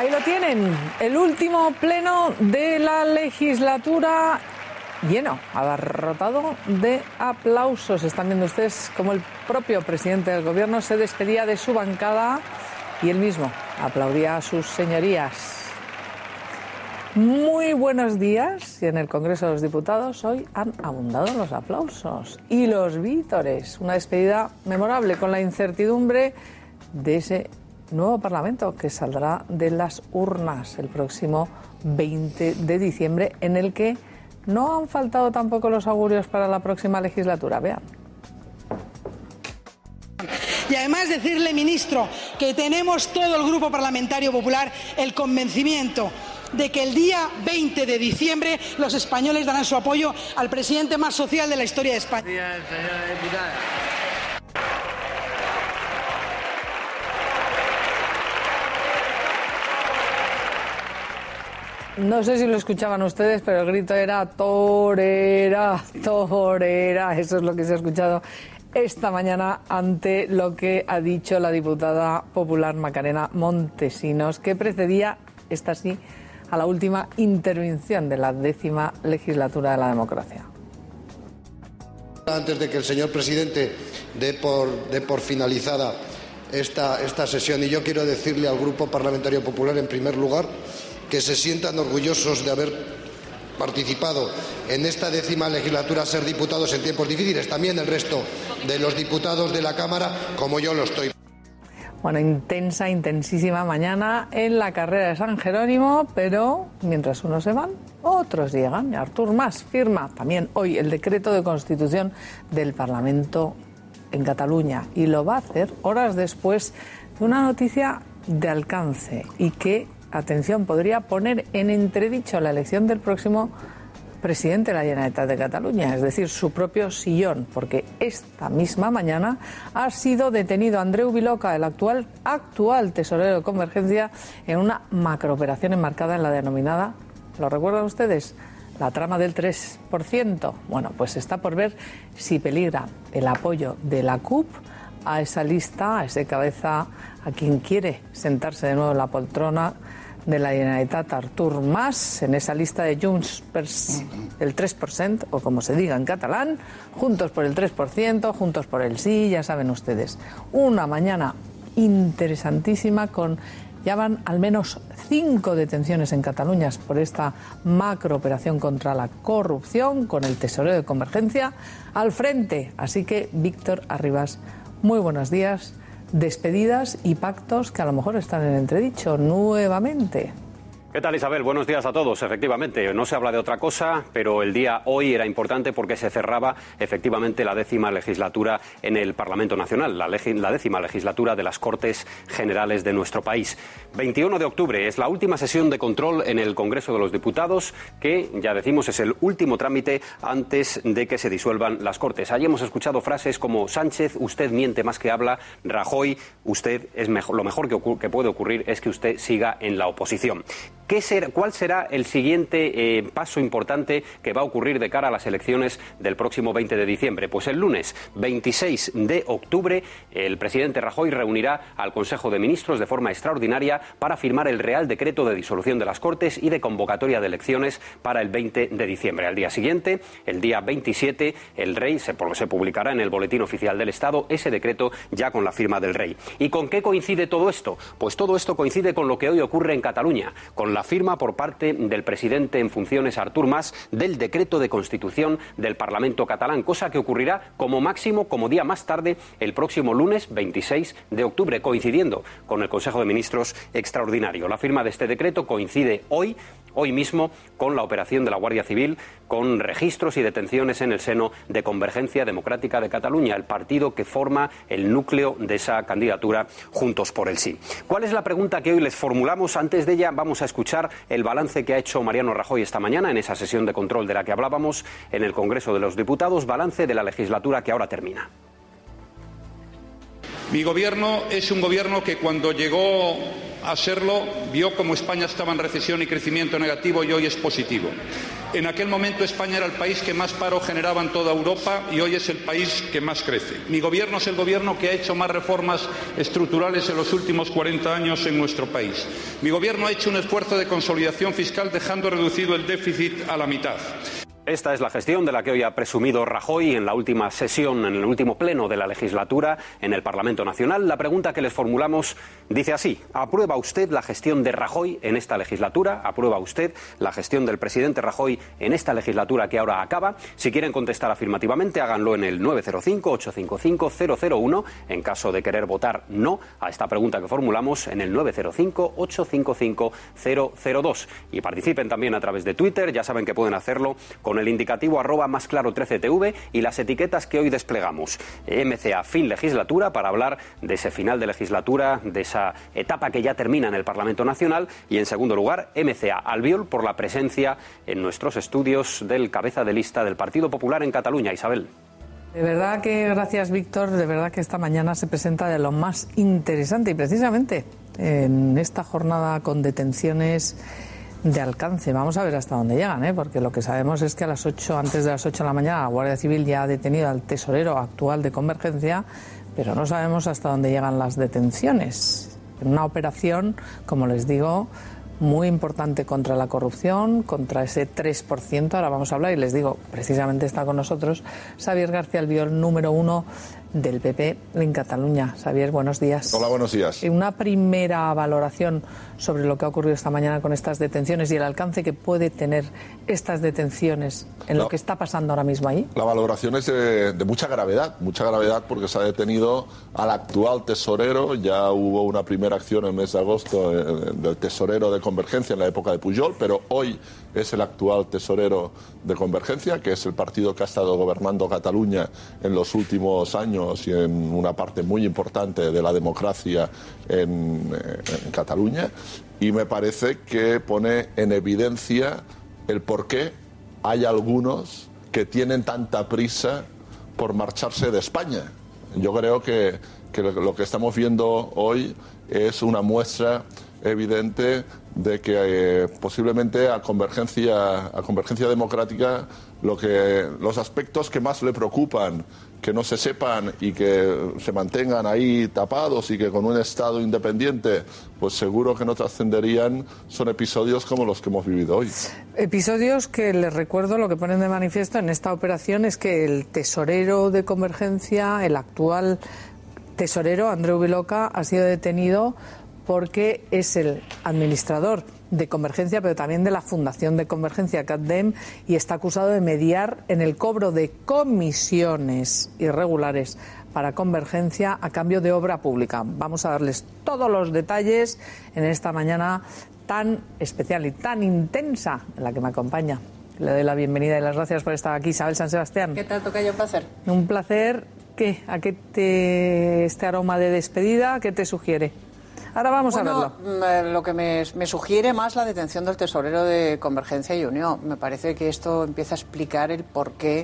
Ahí lo tienen, el último pleno de la legislatura lleno, abarrotado de aplausos. Están viendo ustedes cómo el propio presidente del gobierno se despedía de su bancada y él mismo aplaudía a sus señorías. Muy buenos días, y en el Congreso de los Diputados hoy han abundado los aplausos y los vítores. Una despedida memorable con la incertidumbre de ese nuevo Parlamento que saldrá de las urnas el próximo 20 de diciembre, en el que no han faltado tampoco los augurios para la próxima legislatura. Vean. Y además decirle, ministro, que tenemos todo el Grupo Parlamentario Popular el convencimiento de que el día 20 de diciembre los españoles darán su apoyo al presidente más social de la historia de España. Señora diputada. No sé si lo escuchaban ustedes, pero el grito era torera, torera. Eso es lo que se ha escuchado esta mañana ante lo que ha dicho la diputada popular Macarena Montesinos, que precedía, esta sí, a la última intervención de la 10ª legislatura de la democracia. Antes de que el señor presidente dé por finalizada esta sesión, y yo quiero decirle al Grupo Parlamentario Popular, en primer lugar, que se sientan orgullosos de haber participado en esta 10ª legislatura, ser diputados en tiempos difíciles. También el resto de los diputados de la Cámara, como yo lo estoy. Bueno, intensísima mañana en la carrera de San Jerónimo, pero mientras unos se van, otros llegan. Artur Mas firma también hoy el decreto de constitución del Parlamento en Cataluña, y lo va a hacer horas después de una noticia de alcance y que, atención, podría poner en entredicho la elección del próximo presidente de la Generalitat de Cataluña, es decir, su propio sillón, porque esta misma mañana ha sido detenido Andreu Viloca, el actual tesorero de Convergencia, en una macrooperación enmarcada en la denominada, ¿lo recuerdan ustedes?, la trama del 3%. Bueno, pues está por ver si peligra el apoyo de la CUP a esa lista, a ese cabeza, a quien quiere sentarse de nuevo en la poltrona de la Generalitat, Artur Mas, en esa lista de Junts el 3%, o como se diga en catalán, Juntos por el 3%, Juntos por el sí, ya saben ustedes. Una mañana interesantísima con, ya van al menos 5 detenciones en Cataluña por esta macrooperación contra la corrupción, con el tesorero de Convergencia al frente. Así que, Víctor Arribas, muy buenos días. Despedidas y pactos que a lo mejor están en entredicho nuevamente. ¿Qué tal, Isabel? Buenos días a todos. Efectivamente, no se habla de otra cosa, pero el día hoy era importante porque se cerraba efectivamente la 10ª legislatura en el Parlamento Nacional, la 10ª legislatura de las Cortes Generales de nuestro país. 21 de octubre es la última sesión de control en el Congreso de los Diputados, que, ya decimos, es el último trámite antes de que se disuelvan las Cortes. Allí hemos escuchado frases como: Sánchez, usted miente más que habla; Rajoy, usted es mejor, lo mejor que puede ocurrir es que usted siga en la oposición. ¿Cuál será el siguiente paso importante que va a ocurrir de cara a las elecciones del próximo 20 de diciembre? Pues el lunes 26 de octubre el presidente Rajoy reunirá al Consejo de Ministros de forma extraordinaria para firmar el Real Decreto de disolución de las Cortes y de convocatoria de elecciones para el 20 de diciembre. Al día siguiente, el día 27, el Rey se publicará en el Boletín Oficial del Estado ese decreto ya con la firma del Rey. ¿Y con qué coincide todo esto? Pues todo esto coincide con lo que hoy ocurre en Cataluña, con la firma por parte del presidente en funciones, Artur Mas, del decreto de constitución del Parlamento catalán, cosa que ocurrirá como máximo, como día más tarde, el próximo lunes 26 de octubre, coincidiendo con el Consejo de Ministros extraordinario. La firma de este decreto coincide hoy mismo, con la operación de la Guardia Civil, con registros y detenciones en el seno de Convergencia Democrática de Cataluña, el partido que forma el núcleo de esa candidatura Juntos por el Sí. ¿Cuál es la pregunta que hoy les formulamos? Antes de ella vamos a escuchar el balance que ha hecho Mariano Rajoy esta mañana en esa sesión de control de la que hablábamos en el Congreso de los Diputados, balance de la legislatura que ahora termina. Mi gobierno es un gobierno que cuando llegó a serlo, vio como España estaba en recesión y crecimiento negativo y hoy es positivo. En aquel momento España era el país que más paro generaba en toda Europa y hoy es el país que más crece. Mi gobierno es el gobierno que ha hecho más reformas estructurales en los últimos 40 años en nuestro país. Mi gobierno ha hecho un esfuerzo de consolidación fiscal dejando reducido el déficit a la mitad. Esta es la gestión de la que hoy ha presumido Rajoy en la última sesión, en el último pleno de la legislatura en el Parlamento Nacional. La pregunta que les formulamos dice así: ¿aprueba usted la gestión de Rajoy en esta legislatura? ¿Aprueba usted la gestión del presidente Rajoy en esta legislatura que ahora acaba? Si quieren contestar afirmativamente, háganlo en el 905-855-001. En caso de querer votar no a esta pregunta que formulamos, en el 905-855-002. Y participen también a través de Twitter. Ya saben que pueden hacerlo con el indicativo @másclaro13tv y las etiquetas que hoy desplegamos. MCA fin legislatura, para hablar de ese final de legislatura, de esa etapa que ya termina en el Parlamento Nacional. Y en segundo lugar, MCA Albiol, por la presencia en nuestros estudios del cabeza de lista del Partido Popular en Cataluña. Isabel. De verdad que, gracias Víctor, de verdad que esta mañana se presenta de lo más interesante y precisamente en esta jornada con detenciones de alcance. Vamos a ver hasta dónde llegan, porque lo que sabemos es que antes de las 8 de la mañana, la Guardia Civil ya ha detenido al tesorero actual de Convergencia, pero no sabemos hasta dónde llegan las detenciones. En una operación, como les digo, muy importante contra la corrupción, contra ese 3%. Ahora vamos a hablar y les digo, precisamente está con nosotros Xavier García Albiol, número 1 del PP en Cataluña. Xavier, buenos días. Hola, buenos días. Una primera valoración sobre lo que ha ocurrido esta mañana con estas detenciones y el alcance que puede tener estas detenciones en lo que está pasando ahora mismo ahí. La valoración es de mucha gravedad porque se ha detenido al actual tesorero. Ya hubo una primera acción en el mes de agosto del tesorero de Convergencia en la época de Pujol, pero hoy es el actual tesorero de Convergencia, que es el partido que ha estado gobernando Cataluña en los últimos años y en una parte muy importante de la democracia en Cataluña, y me parece que pone en evidencia el por qué hay algunos que tienen tanta prisa por marcharse de España. Yo creo que lo que estamos viendo hoy es una muestra evidente de que posiblemente a Convergencia Democrática los aspectos que más le preocupan, que no se sepan y que se mantengan ahí tapados y que con un Estado independiente pues seguro que no trascenderían, son episodios como los que hemos vivido hoy. Episodios que, les recuerdo, lo que ponen de manifiesto en esta operación es que el tesorero de Convergencia, el actual tesorero, Andreu Viloca, ha sido detenido porque es el administrador de Convergencia, pero también de la Fundación de Convergencia, CatDem, y está acusado de mediar en el cobro de comisiones irregulares para Convergencia a cambio de obra pública. Vamos a darles todos los detalles en esta mañana tan especial y tan intensa en la que me acompaña. Le doy la bienvenida y las gracias por estar aquí, Isabel San Sebastián. ¿Qué tal, tocayo? Un placer. Un placer. ¿Qué? ¿A qué este aroma de despedida, qué te sugiere? Ahora vamos a verlo. Lo que me sugiere más la detención del tesorero de Convergencia y Unión. Me parece que esto empieza a explicar el por qué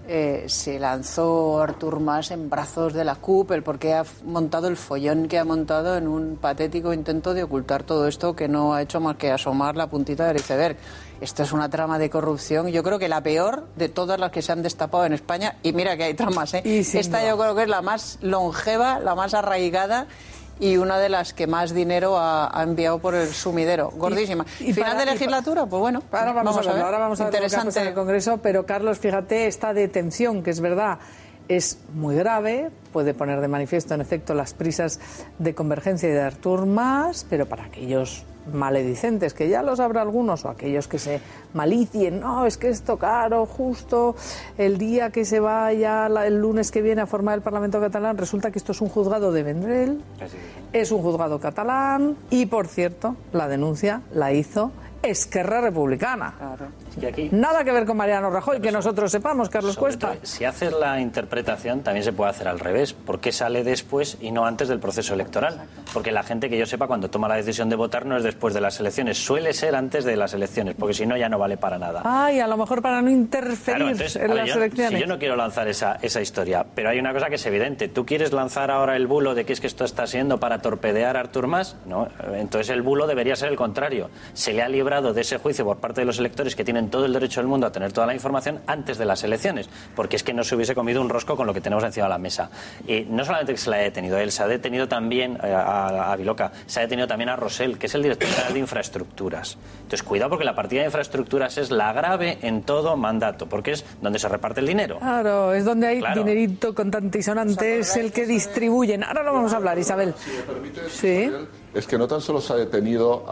se lanzó Artur Mas en brazos de la CUP, el por qué ha montado el follón que ha montado en un patético intento de ocultar todo esto que no ha hecho más que asomar la puntita del iceberg. Esto es una trama de corrupción, yo creo que la peor de todas las que se han destapado en España, y mira que hay tramas, esta yo creo que es la más longeva, la más arraigada y una de las que más dinero ha enviado por el sumidero. Gordísima. ¿Y final de legislatura? Pues bueno, ahora vamos a ver. Ahora vamos a ver lo que pasa en el Congreso. Pero, Carlos, fíjate, esta detención, que es verdad, es muy grave, puede poner de manifiesto, en efecto, las prisas de Convergencia y de Artur Mas, pero para aquellos maledicentes, que ya los habrá algunos, o aquellos que se malicien, no, es que esto, claro, justo el día que se vaya el lunes que viene a formar el Parlamento catalán, resulta que esto es un juzgado de Vendrell, es un juzgado catalán, y por cierto, la denuncia la hizo Esquerra Republicana. Claro. que aquí... Nada que ver con Mariano Rajoy, que nosotros sepamos, Carlos Cuesta. Si haces la interpretación, también se puede hacer al revés. ¿Por qué sale después y no antes del proceso electoral? Porque la gente, que yo sepa, cuando toma la decisión de votar no es después de las elecciones. Suele ser antes de las elecciones, porque si no ya no vale para nada. Ay, a lo mejor para no interferir en las elecciones. Si yo no quiero lanzar esa historia, pero hay una cosa que es evidente. ¿Tú quieres lanzar ahora el bulo de que es que esto está siendo para torpedear a Artur Mas? No, entonces el bulo debería ser el contrario. Se le ha librado de ese juicio por parte de los electores, que tienen todo el derecho del mundo a tener toda la información antes de las elecciones, porque es que no se hubiese comido un rosco con lo que tenemos encima de la mesa. Y no solamente que se la haya detenido él, se ha detenido también a Viloca, se ha detenido también a Rosell, que es el director general de infraestructuras. Entonces cuidado, porque la partida de infraestructuras es la grave en todo mandato, porque es donde se reparte el dinero. Claro, es donde hay dinerito contante y sonante, es el que distribuyen. Ahora lo vamos a hablar, Isabel. Si me permites, sí. Es que no tan solo se ha detenido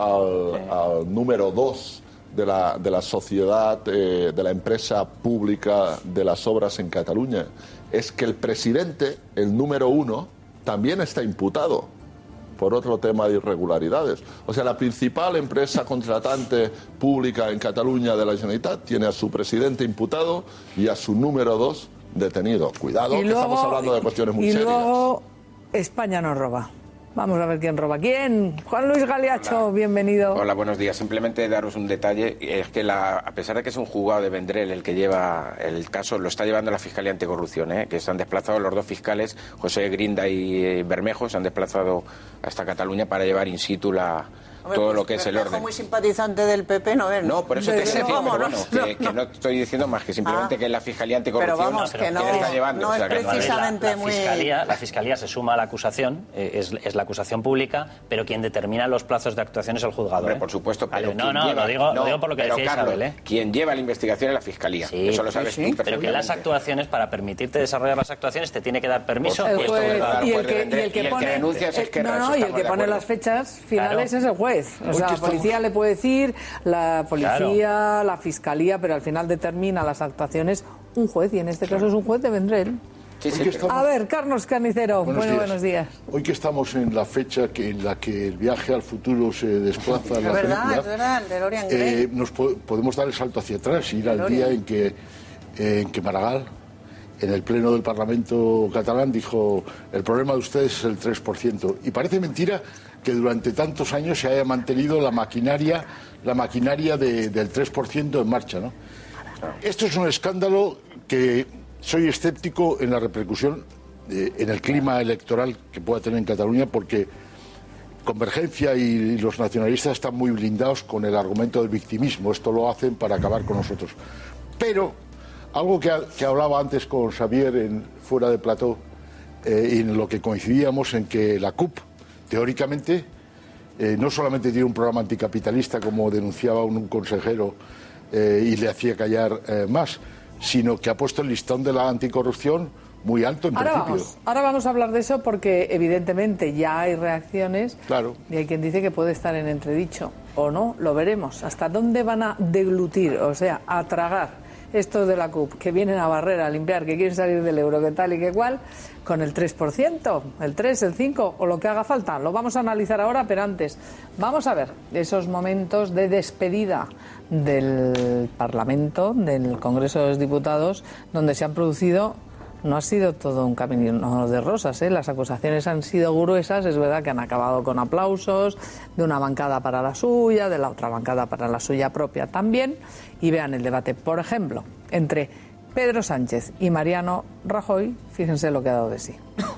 al número 2 de la sociedad, de la empresa pública de las obras en Cataluña, es que el presidente, el número 1, también está imputado por otro tema de irregularidades. O sea, la principal empresa contratante pública en Cataluña de la Generalitat tiene a su presidente imputado y a su número 2 detenido. Cuidado, que estamos hablando de cuestiones muy serias. Y luego España nos roba. Vamos a ver quién roba. ¿Quién? Juan Luis Galiacho, hola. Bienvenido. Hola, buenos días. Simplemente daros un detalle. Es que a pesar de que es un juzgado de Vendrell el que lleva el caso, lo está llevando la Fiscalía Anticorrupción, que se han desplazado los dos fiscales, José Grinda y Bermejo, se han desplazado hasta Cataluña para llevar in situ todo lo que es el orden. Muy simpatizante del PP, ¿no es? No, por eso te decía, pero bueno, que no estoy diciendo más que simplemente que la Fiscalía Anticorrupción pero vamos, que no está llevando. No es precisamente muy... La Fiscalía se suma a la acusación, es la acusación pública, pero quien determina los plazos de actuación es el juzgado. Hombre, por supuesto, pero lo digo por lo que decía Carlos, Isabel. Quien lleva la investigación es la Fiscalía. Sí, eso lo sabes tú perfectamente. Pero que las actuaciones, para permitirte desarrollar las actuaciones, te tiene que dar permiso. Y el que pone las fechas finales es el juez. O sea, la policía le puede decir, la policía, la fiscalía, pero al final determina las actuaciones un juez, y en este caso es un juez de Vendrell. A ver, Carlos Carnicero, buenos días. Hoy que estamos en la fecha en la que el viaje al futuro se desplaza en la película, es verdad, DeLorean Grey. Podemos dar el salto hacia atrás, ir al día en que Maragall, en el pleno del Parlamento catalán, dijo: el problema de ustedes es el 3%. Y parece mentira que durante tantos años se haya mantenido la maquinaria del 3% en marcha, ¿no? Esto es un escándalo que soy escéptico en la repercusión, en el clima electoral que pueda tener en Cataluña, porque Convergencia y los nacionalistas están muy blindados con el argumento del victimismo. Esto lo hacen para acabar con nosotros. Pero algo que hablaba antes con Xavier fuera de plató, y en lo que coincidíamos, en que la CUP, teóricamente, no solamente tiene un programa anticapitalista, como denunciaba un consejero y le hacía callar más, sino que ha puesto el listón de la anticorrupción muy alto en principio. Ahora vamos a hablar de eso, porque evidentemente ya hay reacciones, claro, y hay quien dice que puede estar en entredicho, o no, lo veremos. ¿Hasta dónde van a deglutir, o sea, a tragar estos de la CUP, que vienen a barrer, a limpiar, que quieren salir del euro, que tal y que cual, con el 3%, el 3, el 5 o lo que haga falta? Lo vamos a analizar ahora, pero antes vamos a ver esos momentos de despedida del Parlamento, del Congreso de los Diputados, donde se han producido... No ha sido todo un camino de rosas, ¿eh? Las acusaciones han sido gruesas, es verdad que han acabado con aplausos de una bancada para la suya, de la otra bancada para la suya propia también. Y vean el debate, por ejemplo, entre Pedro Sánchez y Mariano Rajoy. Fíjense lo que ha dado de sí.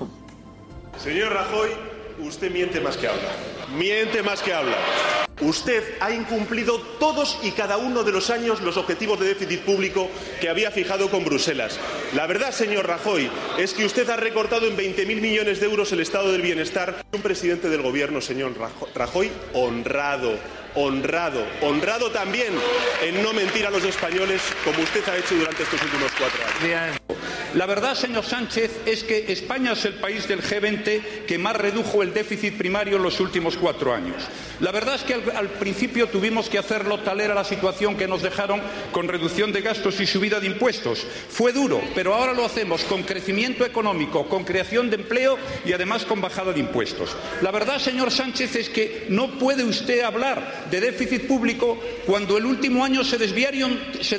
Señor Rajoy, usted miente más que habla. Miente más que habla. Usted ha incumplido todos y cada uno de los años los objetivos de déficit público que había fijado con Bruselas. La verdad, señor Rajoy, es que usted ha recortado en 20.000 millones de euros el estado del bienestar. Un presidente del gobierno, señor Rajoy, honrado también en no mentir a los españoles como usted ha hecho durante estos últimos 4 años. La verdad, señor Sánchez, es que España es el país del G20 que más redujo el déficit primario en los últimos 4 años. La verdad es que al principio tuvimos que hacerlo, tal era la situación que nos dejaron, con reducción de gastos y subida de impuestos. Fue duro, pero ahora lo hacemos con crecimiento económico, con creación de empleo y además con bajada de impuestos. La verdad, señor Sánchez, es que no puede usted hablar de déficit público cuando el último año se desviaron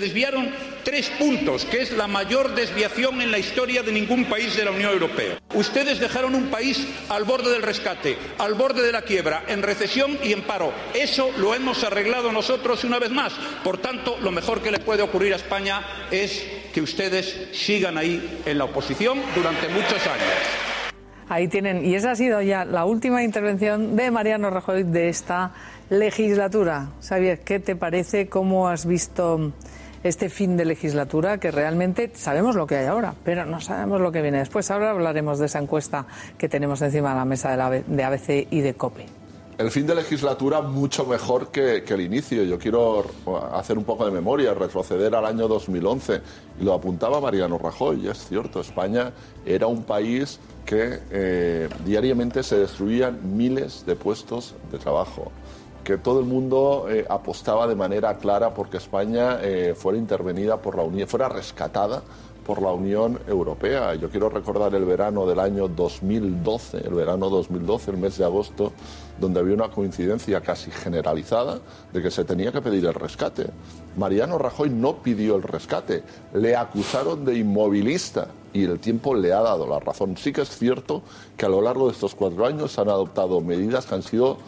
3 puntos, que es la mayor desviación en la historia de ningún país de la Unión Europea. Ustedes dejaron un país al borde del rescate, al borde de la quiebra, en recesión y en paro. Eso lo hemos arreglado nosotros una vez más. Por tanto, lo mejor que le puede ocurrir a España es que ustedes sigan ahí en la oposición durante muchos años. Ahí tienen, y esa ha sido ya la última intervención de Mariano Rajoy de esta legislatura. Xavier, ¿qué te parece? ¿Cómo has visto este fin de legislatura? Que realmente sabemos lo que hay ahora, pero no sabemos lo que viene después. Ahora hablaremos de esa encuesta que tenemos encima de la mesa de ABC y de COPE. El fin de legislatura mucho mejor que el inicio. Yo quiero hacer un poco de memoria, retroceder al año 2011. Y lo apuntaba Mariano Rajoy, y es cierto, España era un país que diariamente se destruían miles de puestos de trabajo, que todo el mundo apostaba de manera clara porque España fuera intervenida por la Unión, fuera rescatada por la Unión Europea. Yo quiero recordar el verano del año 2012, el mes de agosto, donde había una coincidencia casi generalizada de que se tenía que pedir el rescate. Mariano Rajoy no pidió el rescate, le acusaron de inmovilista y el tiempo le ha dado la razón. Sí que es cierto que a lo largo de estos 4 años se han adoptado medidas que han sido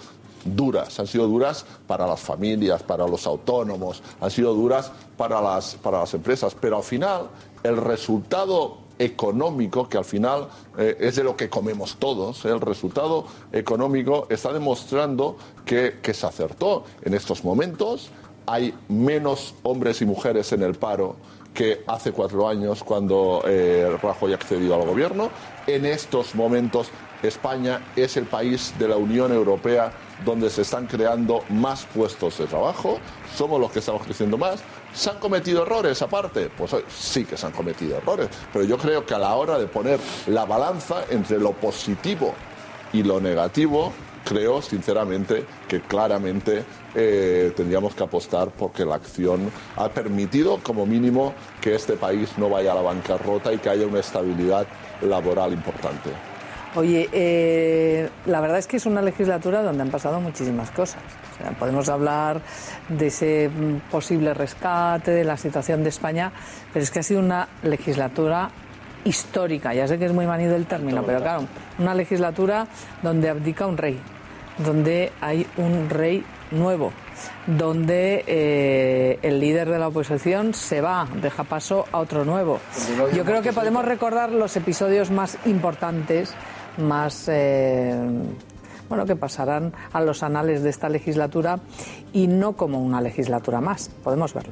duras para las familias, para los autónomos, han sido duras para las empresas, pero al final el resultado económico, que al final es de lo que comemos todos, el resultado económico está demostrando que se acertó. En estos momentos hay menos hombres y mujeres en el paro que hace 4 años cuando Rajoy accedió al gobierno. En estos momentos España es el país de la Unión Europea donde se están creando más puestos de trabajo, somos los que estamos creciendo más. ¿Se han cometido errores aparte? Pues sí que se han cometido errores, pero yo creo que a la hora de poner la balanza entre lo positivo y lo negativo, creo sinceramente que claramente tendríamos que apostar porque la acción ha permitido como mínimo que este país no vaya a la bancarrota y que haya una estabilidad laboral importante. Oye, la verdad es que es una legislatura donde han pasado muchísimas cosas. O sea, podemos hablar de ese posible rescate, de la situación de España, pero es que ha sido una legislatura histórica. Ya sé que es muy manido el término, pero claro, una legislatura donde abdica un rey, donde hay un rey nuevo, donde el líder de la oposición se va, deja paso a otro nuevo. Yo creo que podemos recordar los episodios más importantes, más que pasarán a los anales de esta legislatura y no como una legislatura más. Podemos verlo.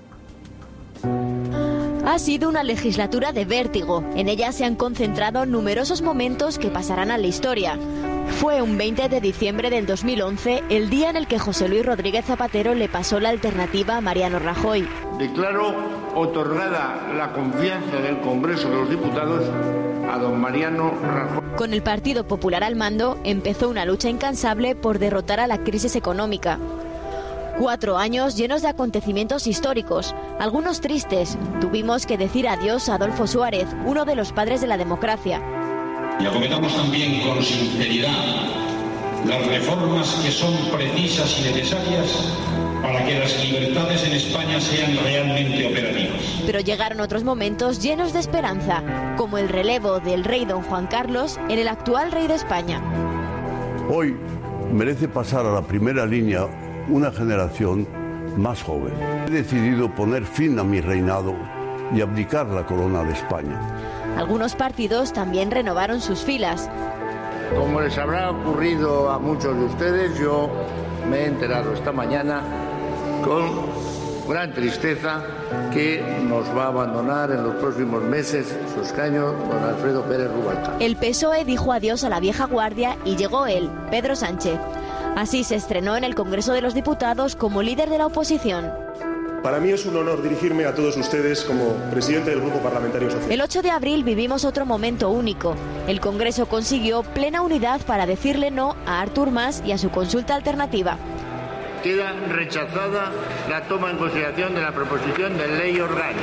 Ha sido una legislatura de vértigo. En ella se han concentrado numerosos momentos que pasarán a la historia. Fue un 20 de diciembre del 2011 el día en el que José Luis Rodríguez Zapatero le pasó la alternativa a Mariano Rajoy. Declaro otorgada la confianza del Congreso de los Diputados a don Mariano Rajoy. Con el Partido Popular al mando empezó una lucha incansable por derrotar a la crisis económica. 4 años llenos de acontecimientos históricos, algunos tristes. Tuvimos que decir adiós a Adolfo Suárez, uno de los padres de la democracia. Y acometamos también con sinceridad las reformas que son precisas y necesarias para que las libertades en España sean realmente operativas. Pero llegaron otros momentos llenos de esperanza, como el relevo del rey don Juan Carlos en el actual rey de España. Hoy merece pasar a la primera línea una generación más joven. He decidido poner fin a mi reinado y abdicar la corona de España. Algunos partidos también renovaron sus filas. Como les habrá ocurrido a muchos de ustedes, yo me he enterado esta mañana con gran tristeza que nos va a abandonar en los próximos meses su escaño don Alfredo Pérez Rubalcaba. El PSOE dijo adiós a la vieja guardia y llegó él, Pedro Sánchez. Así se estrenó en el Congreso de los Diputados como líder de la oposición. Para mí es un honor dirigirme a todos ustedes como presidente del Grupo Parlamentario Socialista. El 8 de abril vivimos otro momento único. El Congreso consiguió plena unidad para decirle no a Artur Mas y a su consulta alternativa. Queda rechazada la toma en consideración de la proposición de ley orgánica.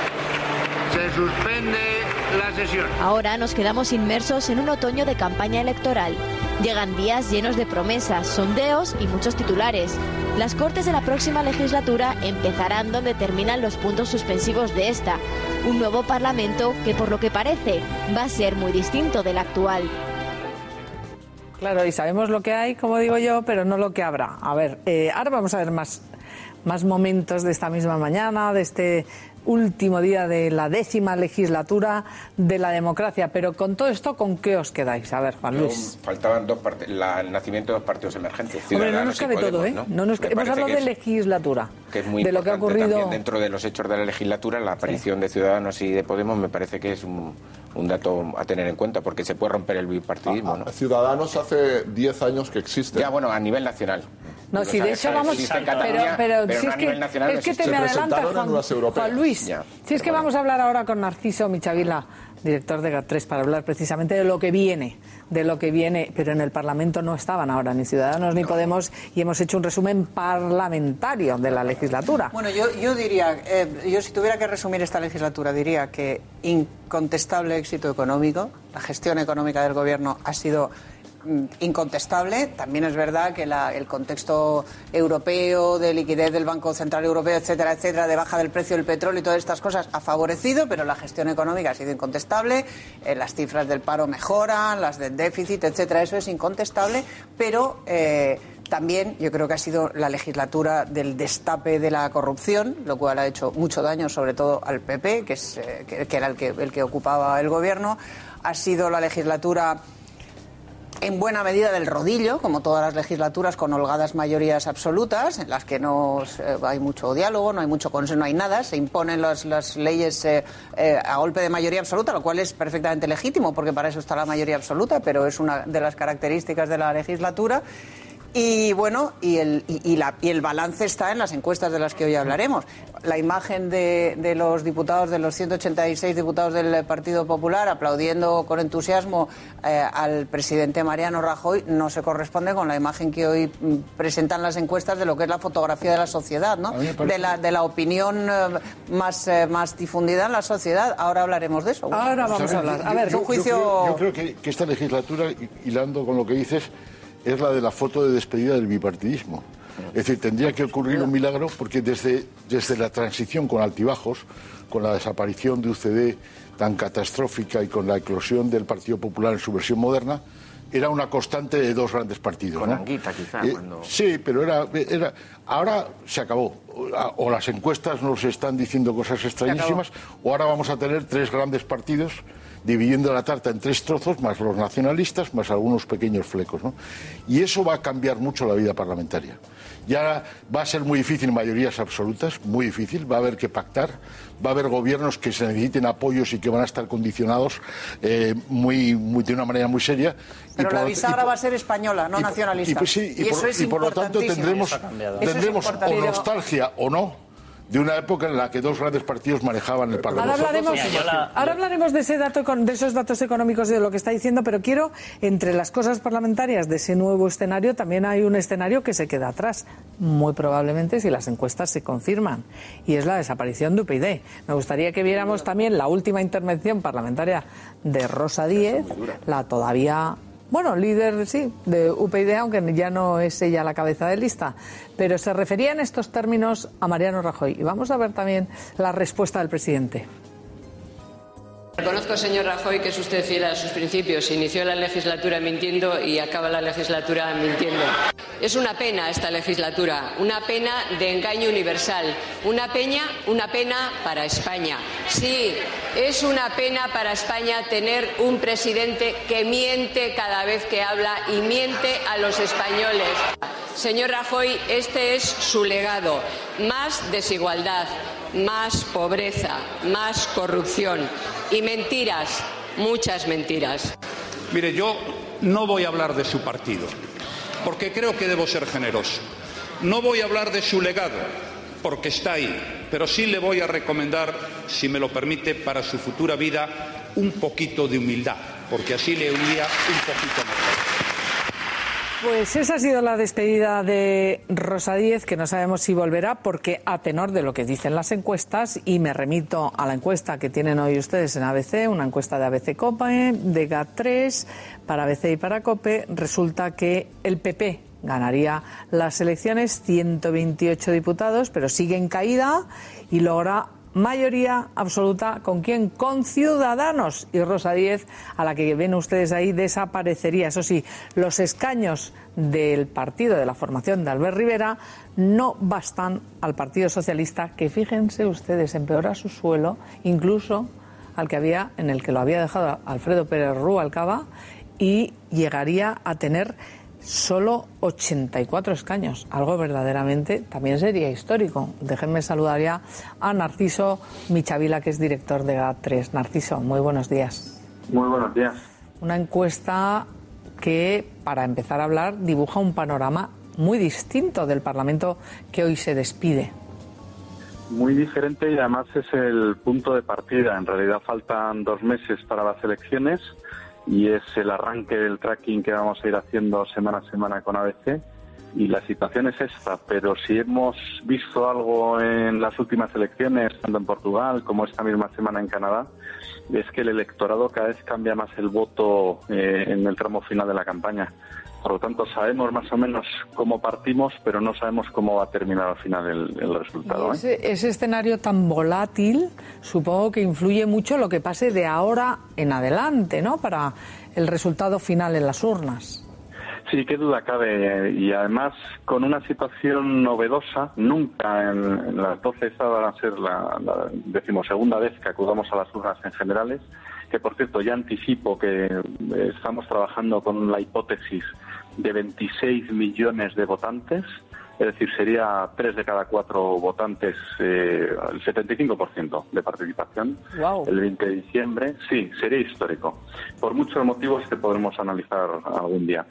Se suspende la sesión. Ahora nos quedamos inmersos en un otoño de campaña electoral. Llegan días llenos de promesas, sondeos y muchos titulares. Las Cortes de la próxima legislatura empezarán donde terminan los puntos suspensivos de esta. Un nuevo Parlamento que, por lo que parece, va a ser muy distinto del actual. Claro, y sabemos lo que hay, como digo yo, pero no lo que habrá. A ver, ahora vamos a ver más momentos de esta misma mañana, de este último día de la 10ª legislatura de la democracia. Pero con todo esto, ¿con qué os quedáis? A ver, Juan Luis. Faltaban el nacimiento de dos partidos emergentes. Hombre, no nos cabe todo, ¿eh? ¿No? Hemos hablado de legislatura, que es muy de lo que ha ocurrido también dentro de los hechos de la legislatura. La aparición de Ciudadanos y de Podemos me parece que es un dato a tener en cuenta, porque se puede romper el bipartidismo, ¿no? Ciudadanos hace 10 años que existe. Ya, bueno, a nivel nacional. No, si de hecho vamos, pero si es que te me adelantas, Juan Luis, si es que vamos a hablar ahora con Narciso Michavila, director de GAT3, para hablar precisamente de lo que viene, pero en el Parlamento no estaban ahora ni Ciudadanos ni Podemos, y hemos hecho un resumen parlamentario de la legislatura. Bueno, yo diría, yo si tuviera que resumir esta legislatura, diría que incontestable éxito económico, la gestión económica del Gobierno ha sido incontestable. También es verdad que el contexto europeo de liquidez del Banco Central Europeo, etcétera, etcétera, de baja del precio del petróleo y todas estas cosas ha favorecido, pero la gestión económica ha sido incontestable. Las cifras del paro mejoran, las del déficit, etcétera, eso es incontestable, pero también yo creo que ha sido la legislatura del destape de la corrupción, lo cual ha hecho mucho daño, sobre todo al PP, que era el que ocupaba el gobierno. Ha sido la legislatura en buena medida del rodillo, como todas las legislaturas, con holgadas mayorías absolutas, en las que no hay mucho diálogo, no hay mucho consenso, no hay nada, se imponen las leyes a golpe de mayoría absoluta, lo cual es perfectamente legítimo, porque para eso está la mayoría absoluta, pero es una de las características de la legislatura. Y bueno, y el balance está en las encuestas de las que hoy hablaremos. La imagen de los diputados, de los 186 diputados del Partido Popular, aplaudiendo con entusiasmo al presidente Mariano Rajoy, no se corresponde con la imagen que hoy presentan las encuestas de lo que es la fotografía de la sociedad, ¿no? De la opinión más difundida en la sociedad. Ahora hablaremos de eso. Ahora vamos a hablar. A ver, un juicio. Yo creo que esta legislatura, hilando con lo que dices, es la de la foto de despedida del bipartidismo. Es decir, tendría que ocurrir un milagro, porque desde la transición con altibajos, con la desaparición de UCD tan catastrófica y con la eclosión del Partido Popular en su versión moderna, era una constante de dos grandes partidos, con ¿no? Anguita, quizá. Sí, pero era ahora se acabó. O las encuestas nos están diciendo cosas extrañísimas, o ahora vamos a tener tres grandes partidos dividiendo la tarta en tres trozos, más los nacionalistas, más algunos pequeños flecos, ¿no? Y eso va a cambiar mucho la vida parlamentaria. Ya va a ser muy difícil mayorías absolutas, muy difícil, va a haber que pactar, va a haber gobiernos que se necesiten apoyos y que van a estar condicionados de una manera muy seria. Pero la bisagra va a ser española, no nacionalista. Y por lo tanto tendremos o nostalgia o no de una época en la que dos grandes partidos manejaban el Parlamento. Ahora hablaremos de esos datos económicos y de lo que está diciendo, pero quiero, entre las cosas parlamentarias de ese nuevo escenario, también hay un escenario que se queda atrás, muy probablemente si las encuestas se confirman, y es la desaparición de UPyD. Me gustaría que viéramos también la última intervención parlamentaria de Rosa Díez, la todavía... Bueno, líder, sí, de UPyD, aunque ya no es ella la cabeza de lista, pero se refería en estos términos a Mariano Rajoy. Y vamos a ver también la respuesta del presidente. Reconozco, señor Rajoy, que es usted fiel a sus principios. Inició la legislatura mintiendo y acaba la legislatura mintiendo. Es una pena esta legislatura, una pena de engaño universal, una pena para España. Sí, es una pena para España tener un presidente que miente cada vez que habla y miente a los españoles. Señor Rajoy, este es su legado. Más desigualdad, más pobreza, más corrupción y mentiras, muchas mentiras. Mire, yo no voy a hablar de su partido, porque creo que debo ser generoso. No voy a hablar de su legado, porque está ahí, pero sí le voy a recomendar, si me lo permite, para su futura vida, un poquito de humildad, porque así le iría un poquito mejor. Pues esa ha sido la despedida de Rosa Díez, que no sabemos si volverá, porque a tenor de lo que dicen las encuestas, y me remito a la encuesta que tienen hoy ustedes en ABC, una encuesta de ABC COPE, de GAT3, para ABC y para COPE, resulta que el PP ganaría las elecciones, 128 diputados, pero sigue en caída y logra mayoría absoluta. ¿Con quién? Con Ciudadanos. Y Rosa Díez, a la que ven ustedes ahí, desaparecería. Eso sí, los escaños del partido, de la formación de Albert Rivera, no bastan al Partido Socialista, que fíjense ustedes, empeora su suelo, incluso al que había, en el que lo había dejado Alfredo Pérez Rubalcaba, y llegaría a tener solo 84 escaños, algo verdaderamente también sería histórico. Déjenme saludar ya a Narciso Michavila, que es director de GAT3. Narciso, muy buenos días. Muy buenos días. Una encuesta que, para empezar a hablar, dibuja un panorama muy distinto del Parlamento que hoy se despide. Muy diferente, y además es el punto de partida. En realidad faltan 2 meses para las elecciones, y es el arranque del tracking que vamos a ir haciendo semana a semana con ABC, y la situación es esta. Pero si hemos visto algo en las últimas elecciones, tanto en Portugal como esta misma semana en Canadá, es que el electorado cada vez cambia más el voto en el tramo final de la campaña. Por lo tanto, sabemos más o menos cómo partimos, pero no sabemos cómo va a terminar al final el resultado. Ese escenario tan volátil, supongo que influye mucho lo que pase de ahora en adelante, ¿no?, para el resultado final en las urnas. Sí, qué duda cabe. Y además, con una situación novedosa, nunca en las 12, esta va a ser la 12ª vez que acudamos a las urnas en generales, que por cierto ya anticipo que estamos trabajando con la hipótesis de 26 millones de votantes, es decir, sería 3 de cada 4 votantes, el 75% de participación. Wow. El 20 de diciembre, sí, sería histórico, por muchos motivos que podremos analizar algún día.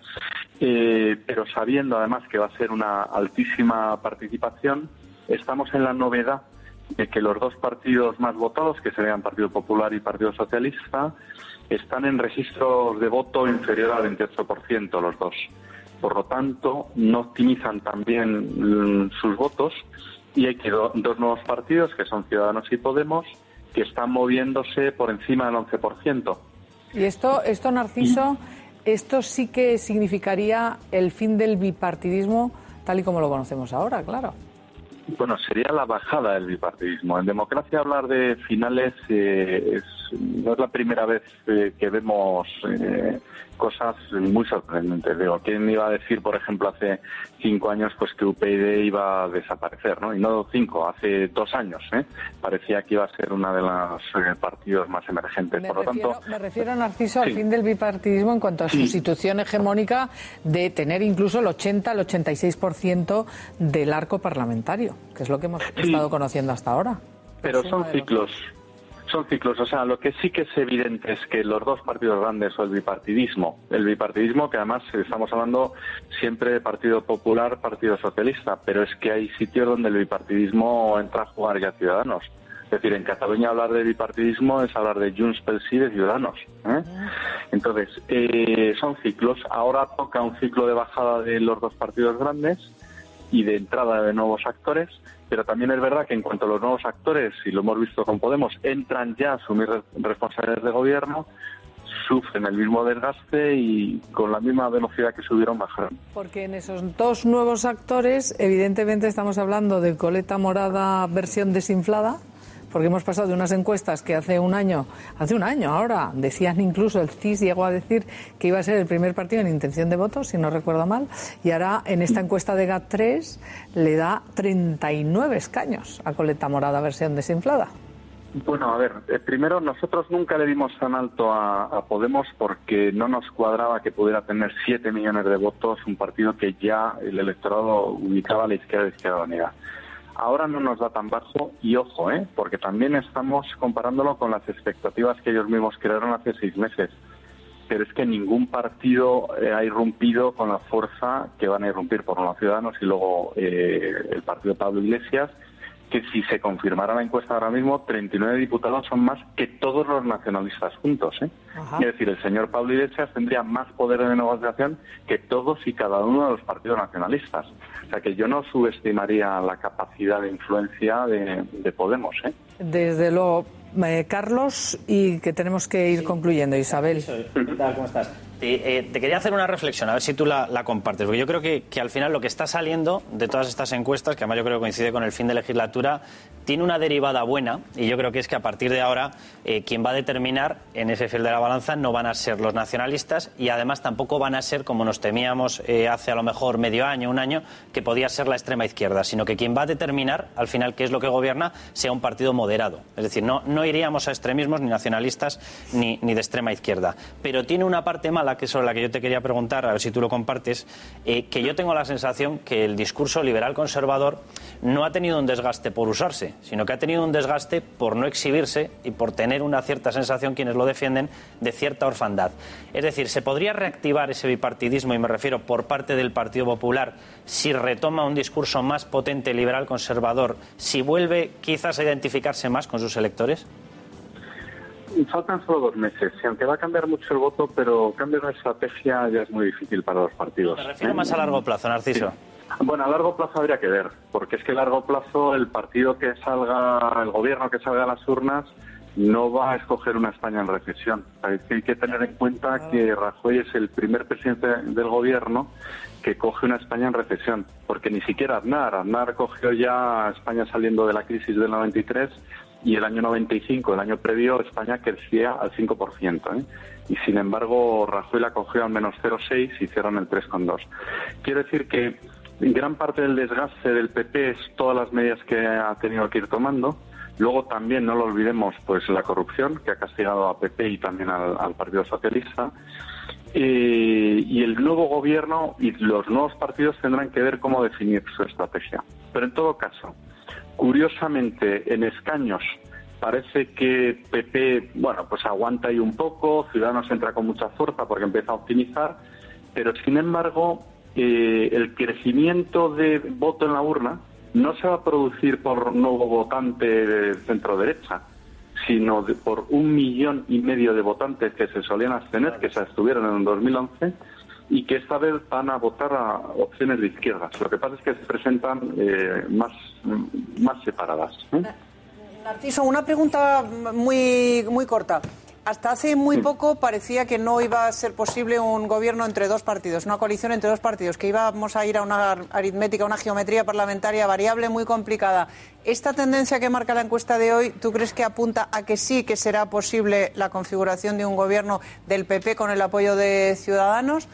Pero sabiendo además que va a ser una altísima participación, estamos en la novedad de que los 2 partidos más votados, que serían Partido Popular y Partido Socialista, están en registros de voto inferior al 28%, los dos. Por lo tanto, no optimizan también sus votos, y hay 2 nuevos partidos, que son Ciudadanos y Podemos, que están moviéndose por encima del 11%. Y esto, Narciso, esto sí que significaría el fin del bipartidismo tal y como lo conocemos ahora, claro. Bueno, sería la bajada del bipartidismo. En democracia hablar de finales no es la primera vez que vemos cosas muy sorprendentes. Digo, ¿quién iba a decir, por ejemplo, hace 5 años pues que UPyD iba a desaparecer, ¿no? Y no 5, hace 2 años, parecía que iba a ser uno de los partidos más emergentes. Me refiero, Narciso, al fin del bipartidismo en cuanto a su situación hegemónica de tener incluso el 80, el 86% del arco parlamentario, que es lo que hemos estado conociendo hasta ahora. Pero son ciclos. Son ciclos, o sea, lo que sí que es evidente es que los 2 partidos grandes, o el bipartidismo que además estamos hablando siempre de Partido Popular, Partido Socialista, pero es que hay sitios donde el bipartidismo entra a jugar ya Ciudadanos. Es decir, en Cataluña hablar de bipartidismo es hablar de Junts pel Sí, de Ciudadanos. Entonces, son ciclos. Ahora toca un ciclo de bajada de los 2 partidos grandes y de entrada de nuevos actores, pero también es verdad que en cuanto a los nuevos actores, y lo hemos visto con Podemos, entran ya a asumir responsabilidades de gobierno, sufren el mismo desgaste y con la misma velocidad que subieron, bajaron. Porque en esos 2 nuevos actores, evidentemente estamos hablando de coleta morada versión desinflada, porque hemos pasado de unas encuestas que hace un año ahora, decían incluso, el CIS llegó a decir que iba a ser el primer partido en intención de voto, si no recuerdo mal, y ahora en esta encuesta de GAT3 le da 39 escaños a coleta morada versión desinflada. Bueno, a ver, primero nosotros nunca le dimos tan alto a Podemos porque no nos cuadraba que pudiera tener 7 millones de votos, un partido que ya el electorado ubicaba a la izquierda unida. Ahora no nos da tan bajo, y ojo, porque también estamos comparándolo con las expectativas que ellos mismos crearon hace 6 meses. Pero es que ningún partido ha irrumpido con la fuerza que van a irrumpir por los Ciudadanos y luego el partido de Pablo Iglesias, que si se confirmara la encuesta ahora mismo, 39 diputados son más que todos los nacionalistas juntos, ¿eh? Es decir, el señor Pablo Iglesias tendría más poder de negociación que todos y cada uno de los partidos nacionalistas. O sea que yo no subestimaría la capacidad de influencia de Podemos, ¿eh? Desde luego. Carlos, y que tenemos que ir concluyendo. Isabel. ¿Qué tal? ¿Cómo estás? Te quería hacer una reflexión, a ver si tú la compartes, porque yo creo que al final lo que está saliendo de todas estas encuestas, que además yo creo que coincide con el fin de legislatura, tiene una derivada buena, y yo creo que es que a partir de ahora quien va a determinar en ese fiel de la balanza no van a ser los nacionalistas, y además tampoco van a ser, como nos temíamos hace a lo mejor medio año, un año, que podía ser la extrema izquierda, sino que quien va a determinar al final qué es lo que gobierna sea un partido moderado. Es decir, no iríamos a extremismos ni nacionalistas ni de extrema izquierda. Pero tiene una parte mala, que es sobre la que yo te quería preguntar, a ver si tú lo compartes, que yo tengo la sensación que el discurso liberal conservador no ha tenido un desgaste por usarse, sino que ha tenido un desgaste por no exhibirse y por tener una cierta sensación, quienes lo defienden, de cierta orfandad. Es decir, ¿se podría reactivar ese bipartidismo, y me refiero por parte del Partido Popular, si retoma un discurso más potente liberal conservador, si vuelve quizás a identificarse más con sus electores? Faltan solo 2 meses, y aunque va a cambiar mucho el voto, pero cambiar la estrategia ya es muy difícil para los partidos. Me refiero más a largo plazo, Narciso. Sí. Bueno, a largo plazo habría que ver, porque es que a largo plazo el partido que salga, el gobierno que salga a las urnas, no va a escoger una España en recesión. Hay que tener en cuenta que Rajoy es el primer presidente del gobierno que coge una España en recesión, porque ni siquiera Aznar cogió ya a España saliendo de la crisis del 93, y el año 95, el año previo, España crecía al 5%, ¿eh? Y sin embargo Rajoy la cogió al menos 0,6 y hicieron el 3,2. Quiero decir que gran parte del desgaste del PP es todas las medidas que ha tenido que ir tomando. Luego también, no lo olvidemos, pues la corrupción, que ha castigado a PP y también al Partido Socialista. Y el nuevo gobierno y los nuevos partidos tendrán que ver cómo definir su estrategia. Pero en todo caso, curiosamente, en escaños parece que PP, bueno, pues aguanta ahí un poco, Ciudadanos entra con mucha fuerza porque empieza a optimizar, pero sin embargo el crecimiento de voto en la urna no se va a producir por nuevo votante de centro-derecha, sino por 1,5 millones de votantes que se solían abstener, que se abstuvieron en el 2011, y que esta vez van a votar a opciones de izquierdas. Lo que pasa es que se presentan más separadas, ¿eh? Narciso, una pregunta muy corta. Hasta hace muy poco parecía que no iba a ser posible un gobierno entre 2 partidos, una coalición entre 2 partidos, que íbamos a ir a una aritmética, una geometría parlamentaria variable muy complicada. ¿Esta tendencia que marca la encuesta de hoy, tú crees que apunta a que sí que será posible la configuración de un gobierno del PP con el apoyo de Ciudadanos?